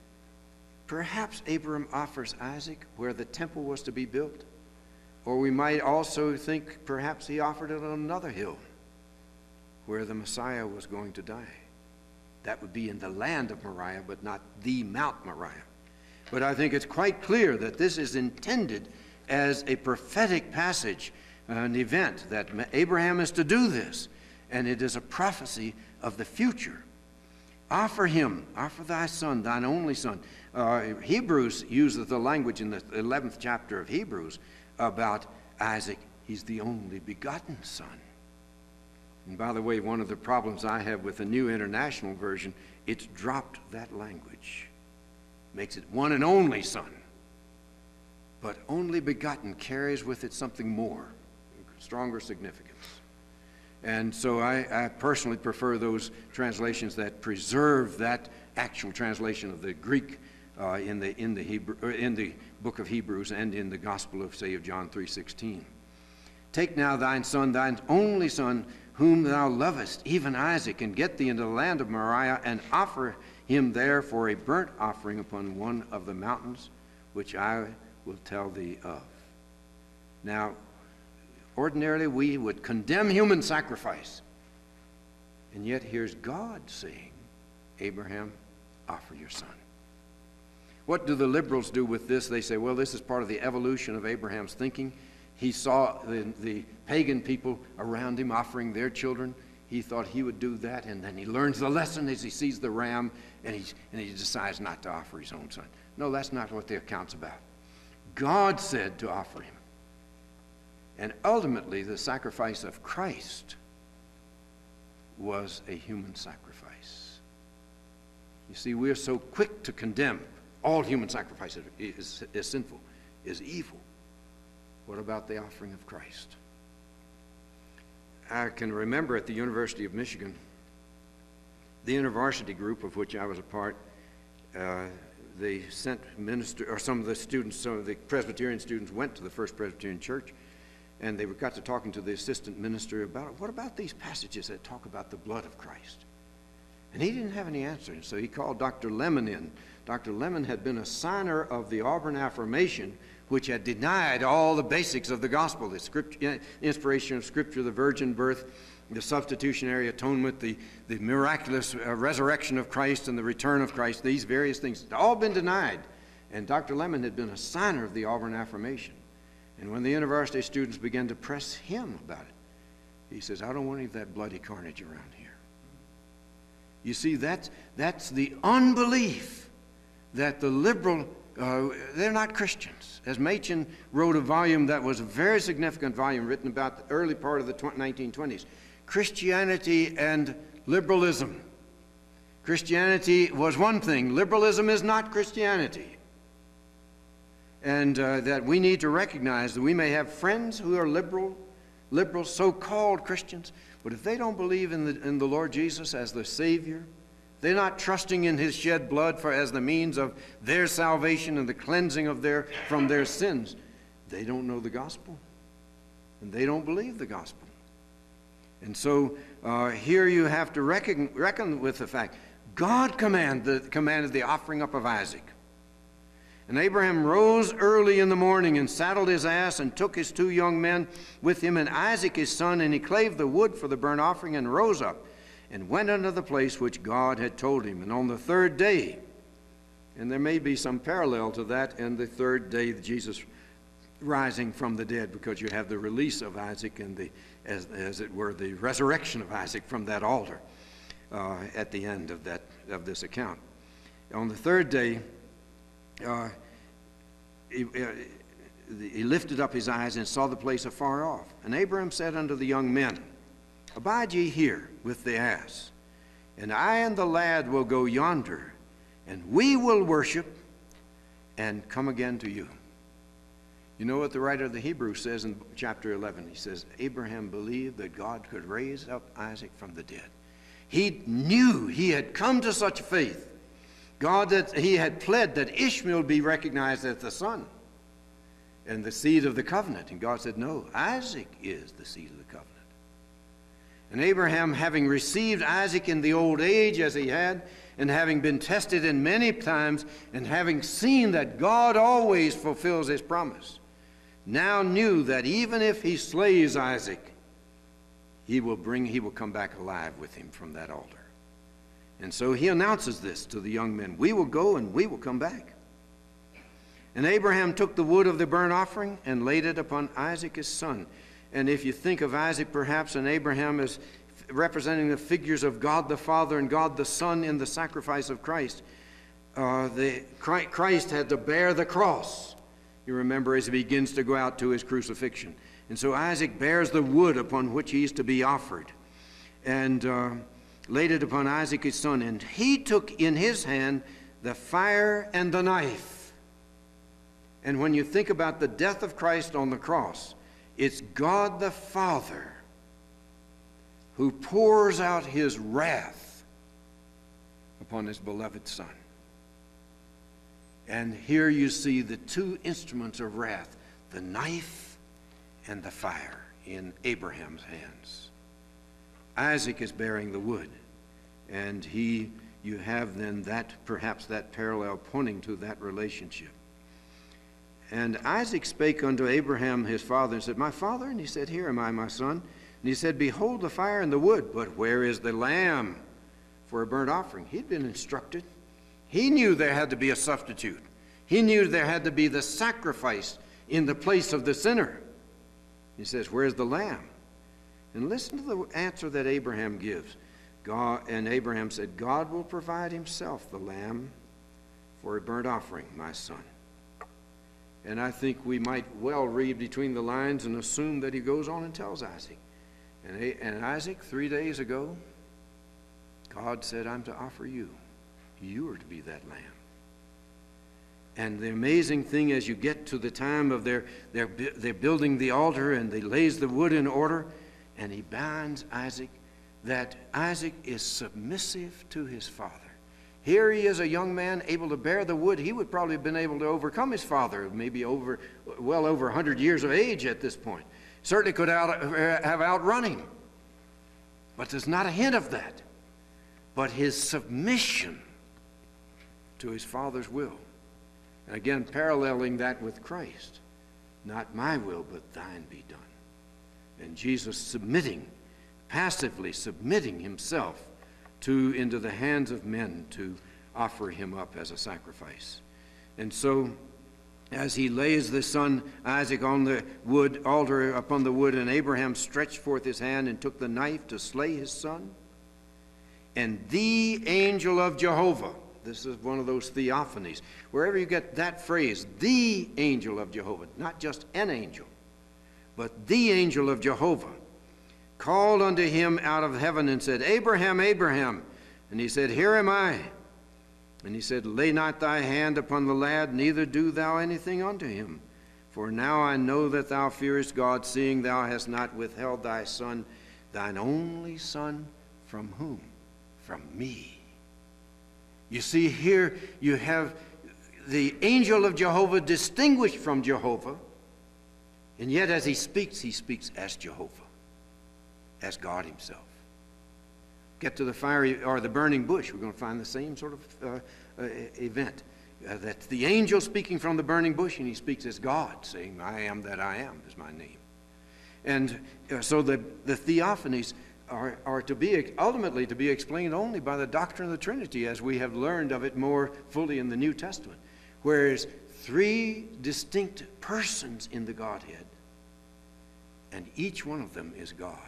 Perhaps Abraham offers Isaac where the temple was to be built. Or we might also think perhaps he offered it on another hill where the Messiah was going to die. That would be in the land of Moriah, but not the Mount Moriah. But I think it's quite clear that this is intended as a prophetic passage, an event, that Abraham is to do this, and it is a prophecy of the future. Offer him, offer thy son, thine only son. Uh, Hebrews uses the language in the eleventh chapter of Hebrews about Isaac. He's the only begotten son. And by the way, one of the problems I have with the New International Version, it's dropped that language. Makes it one and only son. But only begotten carries with it something more, stronger significance. And so I, I personally prefer those translations that preserve that actual translation of the Greek uh, in the in the Hebrew in the book of Hebrews and in the Gospel of, say, of John three sixteen. Take now thine son, thine only son, whom thou lovest, even Isaac, and get thee into the land of Moriah, and offer him there for a burnt offering upon one of the mountains, which I will tell thee of. Now, ordinarily we would condemn human sacrifice. And yet here's God saying, Abraham, offer your son. What do the liberals do with this? They say, well, this is part of the evolution of Abraham's thinking. He saw the, the pagan people around him offering their children. He thought he would do that, and then he learns the lesson as he sees the ram, and, he's, and he decides not to offer his own son. No, that's not what the account's about. God said to offer him. And ultimately, the sacrifice of Christ was a human sacrifice. You see, we are so quick to condemn all human sacrifice is, is sinful, is evil. What about the offering of Christ? I can remember at the University of Michigan, the InterVarsity group of which I was a part, uh, they sent minister, or some of the students, some of the Presbyterian students went to the First Presbyterian Church, and they got to talking to the assistant minister about, what about these passages that talk about the blood of Christ? And he didn't have any answers, so he called Doctor Lemon in. Doctor Lemon had been a signer of the Auburn Affirmation, which had denied all the basics of the gospel, the scripture, inspiration of Scripture, the virgin birth, the substitutionary atonement, the, the miraculous uh, resurrection of Christ and the return of Christ, these various things had all been denied. And Doctor Lemon had been a signer of the Auburn Affirmation. And when the university students began to press him about it, he says, I don't want any of that bloody carnage around here. You see, that's, that's the unbelief that the liberal, uh, they're not Christians. As Machen wrote a volume that was a very significant volume written about the early part of the nineteen twenties, Christianity and liberalism. Christianity was one thing. Liberalism is not Christianity. And uh, that we need to recognize that we may have friends who are liberal, liberal so-called Christians, but if they don't believe in the, in the Lord Jesus as the Savior, they're not trusting in his shed blood for as the means of their salvation and the cleansing of their from their sins, they don't know the gospel, and they don't believe the gospel. And so uh, here you have to reckon, reckon with the fact God command the, commanded the offering up of Isaac. And Abraham rose early in the morning and saddled his ass and took his two young men with him and Isaac his son, and he clave the wood for the burnt offering and rose up and went unto the place which God had told him. And on the third day, and there may be some parallel to that in the third day that Jesus rising from the dead, because you have the release of Isaac and the, as, as it were, the resurrection of Isaac from that altar uh, at the end of that of this account. On the third day, uh, he, uh, he lifted up his eyes and saw the place afar off. And Abraham said unto the young men, Abide ye here with the ass, and I and the lad will go yonder, and we will worship and come again to you. You know what the writer of the Hebrews says in chapter eleven? He says, Abraham believed that God could raise up Isaac from the dead. He knew he had come to such faith, God, that he had pled that Ishmael be recognized as the son and the seed of the covenant. And God said, no, Isaac is the seed of the covenant. And Abraham, having received Isaac in the old age as he had, and having been tested in many times, and having seen that God always fulfills his promise, now knew that even if he slays Isaac, he will bring, he will come back alive with him from that altar. And so he announces this to the young men, we will go and we will come back. And Abraham took the wood of the burnt offering and laid it upon Isaac his son. And if you think of Isaac perhaps and Abraham as representing the figures of God the Father and God the Son in the sacrifice of Christ, uh, the, Christ had to bear the cross. You remember as he begins to go out to his crucifixion. And so Isaac bears the wood upon which he is to be offered, and uh, laid it upon Isaac his son. And he took in his hand the fire and the knife. And when you think about the death of Christ on the cross, it's God the Father who pours out his wrath upon his beloved Son. And here you see the two instruments of wrath, the knife and the fire in Abraham's hands. Isaac is bearing the wood, and he, you have then that, perhaps that parallel pointing to that relationship. And Isaac spake unto Abraham his father and said, My father? And he said, Here am I, my son. And he said, Behold the fire and the wood, but where is the lamb for a burnt offering? He'd been instructed. He knew there had to be a substitute. He knew there had to be the sacrifice in the place of the sinner. He says, Where's the lamb? And listen to the answer that Abraham gives. God, and Abraham said, God will provide himself the lamb for a burnt offering, my son. And I think we might well read between the lines and assume that he goes on and tells Isaac. And, and Isaac, three days ago, God said, I'm to offer you. You are to be that lamb. And the amazing thing, as you get to the time of their, their, they're building the altar and they lays the wood in order, and he binds Isaac, that Isaac is submissive to his father. Here he is, a young man able to bear the wood. He would probably have been able to overcome his father, maybe over, well over one hundred years of age at this point. Certainly could out, have outrun him. But there's not a hint of that. But his submission to his father's will. And again, paralleling that with Christ. Not my will, but thine be done. And Jesus submitting, passively submitting himself to into the hands of men to offer him up as a sacrifice. And so, as he lays the son Isaac on the wood altar upon the wood, and Abraham stretched forth his hand and took the knife to slay his son, and the angel of Jehovah, this is one of those theophanies, wherever you get that phrase, the angel of Jehovah, not just an angel, but the angel of Jehovah, called unto him out of heaven and said, Abraham, Abraham. And he said, Here am I. And he said, Lay not thy hand upon the lad, neither do thou anything unto him. For now I know that thou fearest God, seeing thou hast not withheld thy son, thine only son, from whom? From me. You see, here you have the angel of Jehovah distinguished from Jehovah, and yet as he speaks, he speaks as Jehovah, as God himself. Get to the fiery or the burning bush, we're going to find the same sort of uh, uh, event. Uh, that's the angel speaking from the burning bush, and he speaks as God, saying, I am that I am is my name. And uh, so the, the theophanies are, are to be ultimately to be explained only by the doctrine of the Trinity, as we have learned of it more fully in the New Testament. Whereas three distinct persons in the Godhead, and each one of them is God.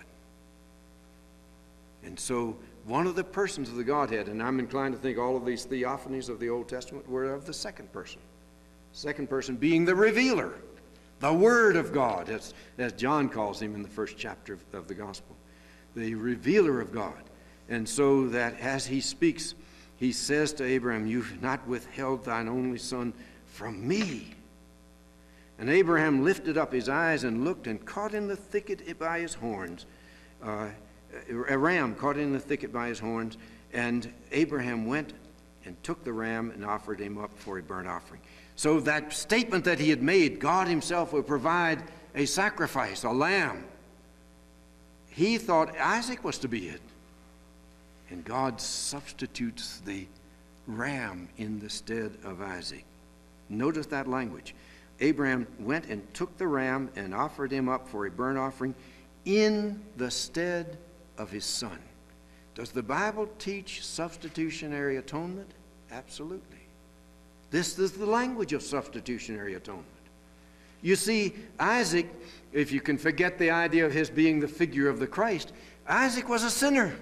And so one of the persons of the Godhead, and I'm inclined to think all of these theophanies of the Old Testament were of the second person. Second person being the revealer, the Word of God, as, as John calls him in the first chapter of, of the Gospel, the revealer of God. And so that as he speaks, he says to Abraham, "You've not withheld thine only son from me." And Abraham lifted up his eyes and looked, and caught in the thicket by his horns, uh, a ram caught in the thicket by his horns, and Abraham went and took the ram and offered him up for a burnt offering. So that statement that he had made, God himself would provide a sacrifice, a lamb. He thought Isaac was to be it. And God substitutes the ram in the stead of Isaac. Notice that language. Abraham went and took the ram and offered him up for a burnt offering in the stead of his son. Does the Bible teach substitutionary atonement? Absolutely. This is the language of substitutionary atonement. You see, Isaac, if you can forget the idea of his being the figure of the Christ, Isaac was a sinner.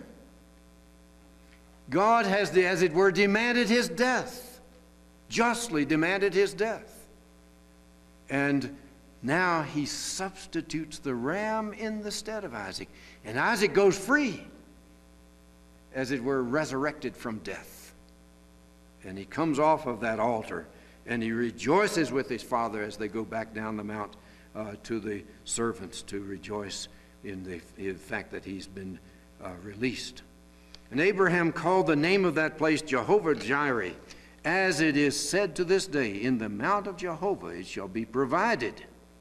God has, as it were, demanded his death, justly demanded his death. And now he substitutes the ram in the stead of Isaac. And Isaac goes free, as it were, resurrected from death. And he comes off of that altar, and he rejoices with his father as they go back down the mount uh, to the servants to rejoice in the, in the fact that he's been uh, released. And Abraham called the name of that place Jehovah-Jireh, as it is said to this day, in the mount of Jehovah it shall be provided.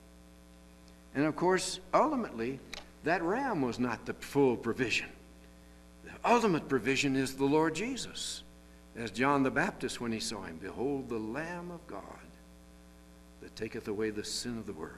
And of course, ultimately, that ram was not the full provision. The ultimate provision is the Lord Jesus. As John the Baptist, when he saw him, "Behold the Lamb of God that taketh away the sin of the world."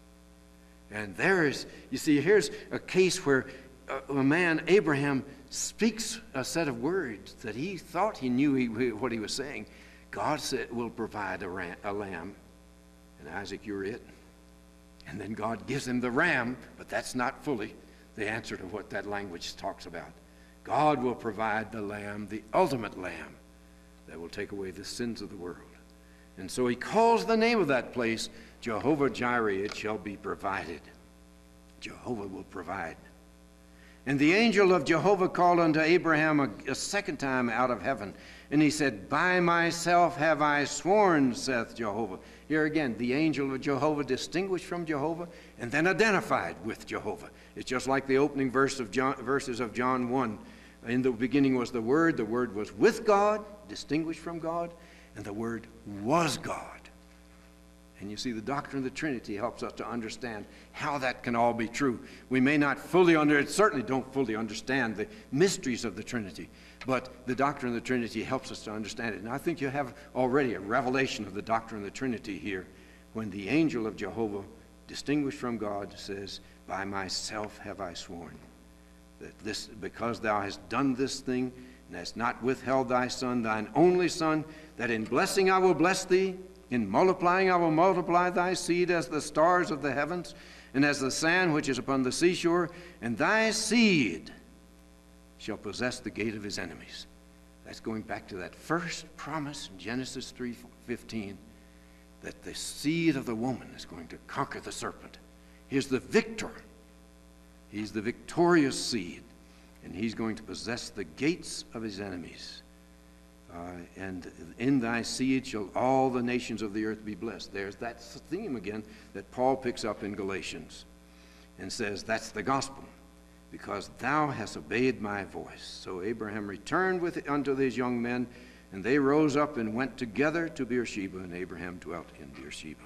And there is, you see, here's a case where a, a man, Abraham, speaks a set of words that he thought he knew he, what he was saying. God said, will provide a, ram, a lamb. And Isaac, you're it. And then God gives him the ram, but that's not fully the answer to what that language talks about. God will provide the lamb, the ultimate lamb, that will take away the sins of the world. And so he calls the name of that place Jehovah-Jireh, it shall be provided. Jehovah will provide. And the angel of Jehovah called unto Abraham a, a second time out of heaven. And he said, "By myself have I sworn, saith Jehovah." Here again, the angel of Jehovah distinguished from Jehovah and then identified with Jehovah. It's just like the opening verse of John, verses of John one. In the beginning was the Word. The Word was with God, distinguished from God, and the Word was God. And you see, the doctrine of the Trinity helps us to understand how that can all be true. We may not fully under, certainly don't fully understand the mysteries of the Trinity, but the doctrine of the Trinity helps us to understand it. And I think you have already a revelation of the doctrine of the Trinity here when the angel of Jehovah, distinguished from God, says, "By myself have I sworn, that this, because thou hast done this thing, and hast not withheld thy son, thine only son, that in blessing I will bless thee, in multiplying I will multiply thy seed as the stars of the heavens, and as the sand which is upon the seashore, and thy seed shall possess the gate of his enemies." That's going back to that first promise in Genesis three fifteen, that the seed of the woman is going to conquer the serpent. He's the victor. He's the victorious seed, and he's going to possess the gates of his enemies. Uh, and in thy seed shall all the nations of the earth be blessed. There's that theme again that Paul picks up in Galatians and says, that's the gospel, because thou hast obeyed my voice. So Abraham returned with unto these young men, and they rose up and went together to Beersheba, and Abraham dwelt in Beersheba.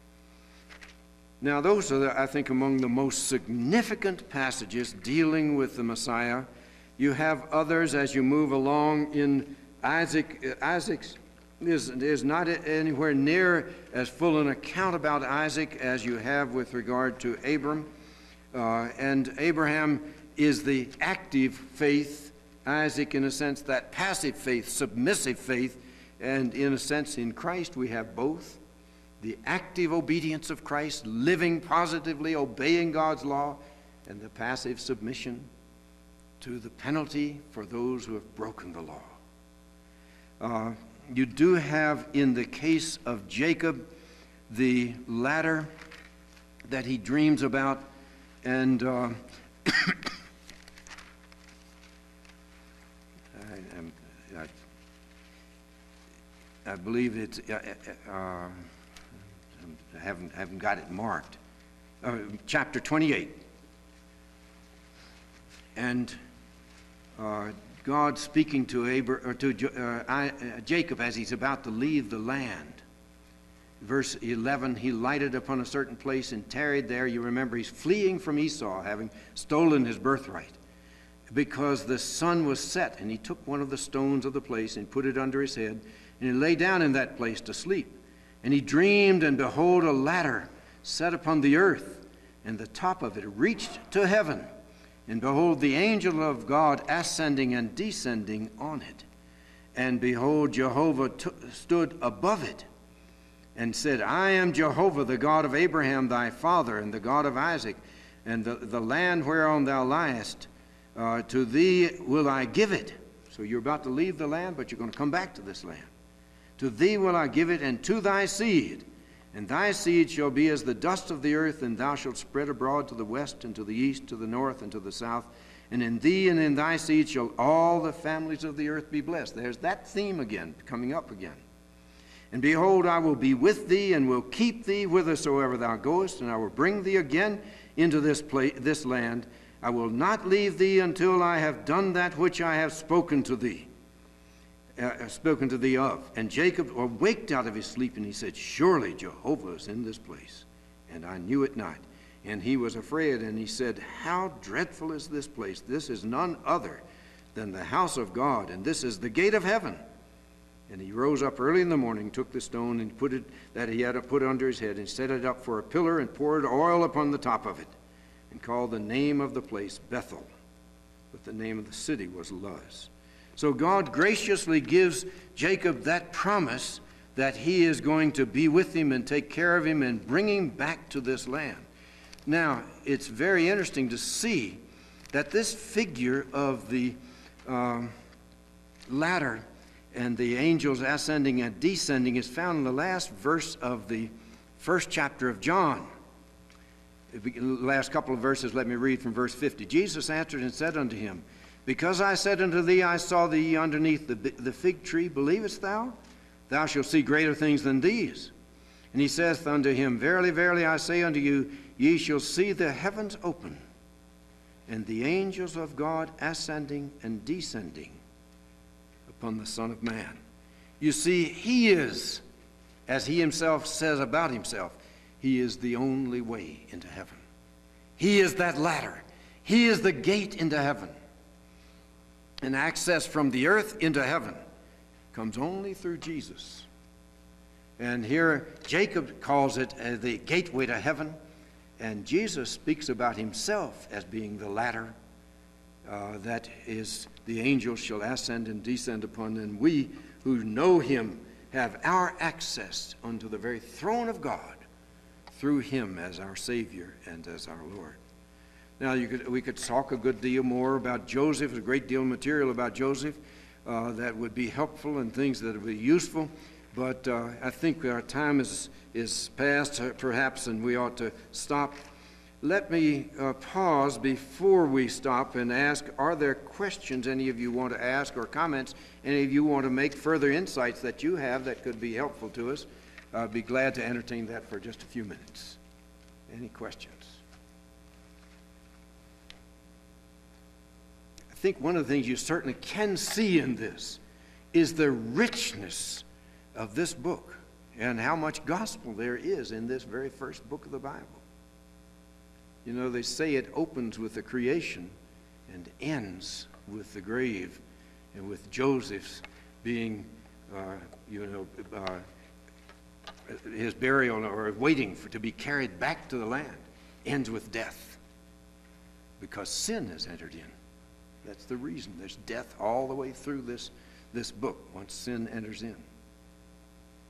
Now those are, the, I think, among the most significant passages dealing with the Messiah. You have others as you move along in Isaac. Isaac's is, is not anywhere near as full an account about Isaac as you have with regard to Abram. Uh, and Abraham is the active faith, Isaac in a sense that passive faith, submissive faith, and in a sense in Christ we have both. the active obedience of Christ, living positively, obeying God's law, and the passive submission to the penalty for those who have broken the law. Uh, you do have, in the case of Jacob, the ladder that he dreams about, and uh, I, I'm, I, I believe it's, uh, uh, I haven't, haven't got it marked, uh, chapter twenty-eight. And uh, God speaking to, Abra- or to uh, I, uh, Jacob as he's about to leave the land. Verse eleven, he lighted upon a certain place and tarried there. You remember he's fleeing from Esau, having stolen his birthright, because the sun was set, and he took one of the stones of the place and put it under his head, and he lay down in that place to sleep. And he dreamed, and behold, a ladder set upon the earth, and the top of it reached to heaven. And behold, the angel of God ascending and descending on it. And behold, Jehovah t- stood above it, and said, I am Jehovah, the God of Abraham thy father, and the God of Isaac, and the, the land whereon thou liest, uh, to thee will I give it. So you're about to leave the land, but you're going to come back to this land. To thee will I give it, and to thy seed. And thy seed shall be as the dust of the earth, and thou shalt spread abroad to the west, and to the east, to the north, and to the south. And in thee and in thy seed shall all the families of the earth be blessed. There's that theme again, coming up again. And behold, I will be with thee, and will keep thee whithersoever thou goest, and I will bring thee again into this place, this land. I will not leave thee until I have done that which I have spoken to thee. Uh, spoken to thee of. And Jacob awaked out of his sleep, and he said, surely Jehovah is in this place, and I knew it not. And he was afraid, and he said, how dreadful is this place? This is none other than the house of God, and this is the gate of heaven. And he rose up early in the morning, took the stone and put it that he had put under his head, and set it up for a pillar, and poured oil upon the top of it, and called the name of the place Bethel, but the name of the city was Luz. So God graciously gives Jacob that promise that he is going to be with him and take care of him and bring him back to this land. Now, it's very interesting to see that this figure of the um, ladder and the angels ascending and descending is found in the last verse of the first chapter of John. The last couple of verses, let me read from verse fifty. Jesus answered and said unto him, because I said unto thee, I saw thee underneath the, the fig tree, believest thou? Thou shalt see greater things than these. And he saith unto him, verily, verily, I say unto you, ye shall see the heavens open, and the angels of God ascending and descending upon the Son of Man. You see, he is, as he himself says about himself, he is the only way into heaven. He is that ladder. He is the gate into heaven. And access from the earth into heaven comes only through Jesus. And here Jacob calls it uh, the gateway to heaven, and Jesus speaks about himself as being the ladder uh, that is the angels shall ascend and descend upon, and we who know him have our access unto the very throne of God through him as our Savior and as our Lord. Now, you could, we could talk a good deal more about Joseph, a great deal of material about Joseph uh, that would be helpful and things that would be useful, but uh, I think our time is, is past, uh, perhaps, and we ought to stop. Let me uh, pause before we stop and ask, are there questions any of you want to ask, or comments any of you want to make, further insights that you have that could be helpful to us? I'd be glad to entertain that for just a few minutes. Any questions? I think one of the things you certainly can see in this is the richness of this book and how much gospel there is in this very first book of the Bible. You know, they say it opens with the creation and ends with the grave, and with Joseph's being, uh, you know, uh, his burial, or waiting for to be carried back to the land, ends with death because sin has entered in. That's the reason. There's death all the way through this, this book once sin enters in.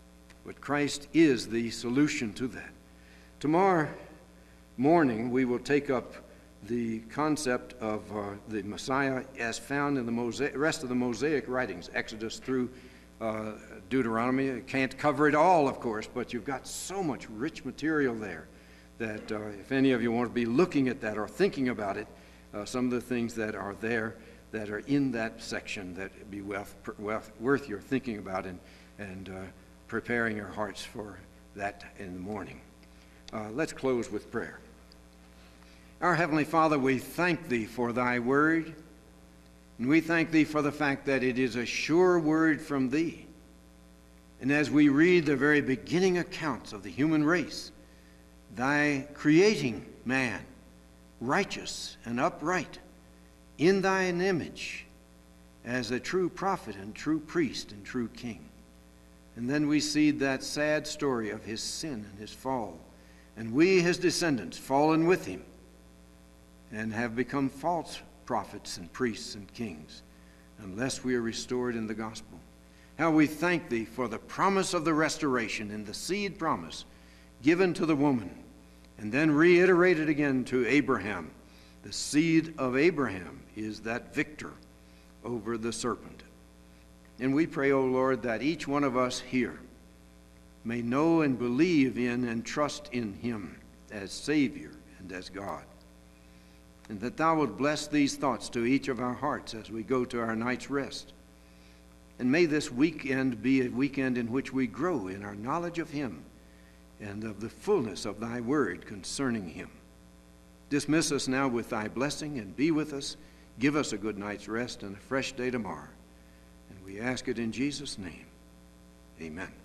but Christ is the solution to that. Tomorrow morning, we will take up the concept of uh, the Messiah as found in the Mosaic, rest of the Mosaic writings, Exodus through uh, Deuteronomy. I can't cover it all, of course, but you've got so much rich material there that uh, if any of you want to be looking at that or thinking about it, uh, some of the things that are there that are in that section that would be worth, worth, worth your thinking about and, and uh, preparing your hearts for that in the morning. Uh, let's close with prayer. Our Heavenly Father, we thank Thee for Thy word, and we thank Thee for the fact that it is a sure word from Thee. And as we read the very beginning accounts of the human race, Thy creating man, righteous and upright, in Thine image, as a true prophet and true priest and true king. And then we see that sad story of his sin and his fall, and we, his descendants, fallen with him, and have become false prophets and priests and kings, unless we are restored in the gospel. How we thank Thee for the promise of the restoration and the seed promise given to the woman, and then reiterated again to Abraham. The seed of Abraham is that victor over the serpent. And we pray, O Lord, that each one of us here may know and believe in and trust in Him as Savior and as God. And that Thou wilt bless these thoughts to each of our hearts as we go to our night's rest. And may this weekend be a weekend in which we grow in our knowledge of Him and of the fullness of Thy word concerning Him. Dismiss us now with Thy blessing and be with us. Give us a good night's rest and a fresh day tomorrow. And we ask it in Jesus' name. Amen.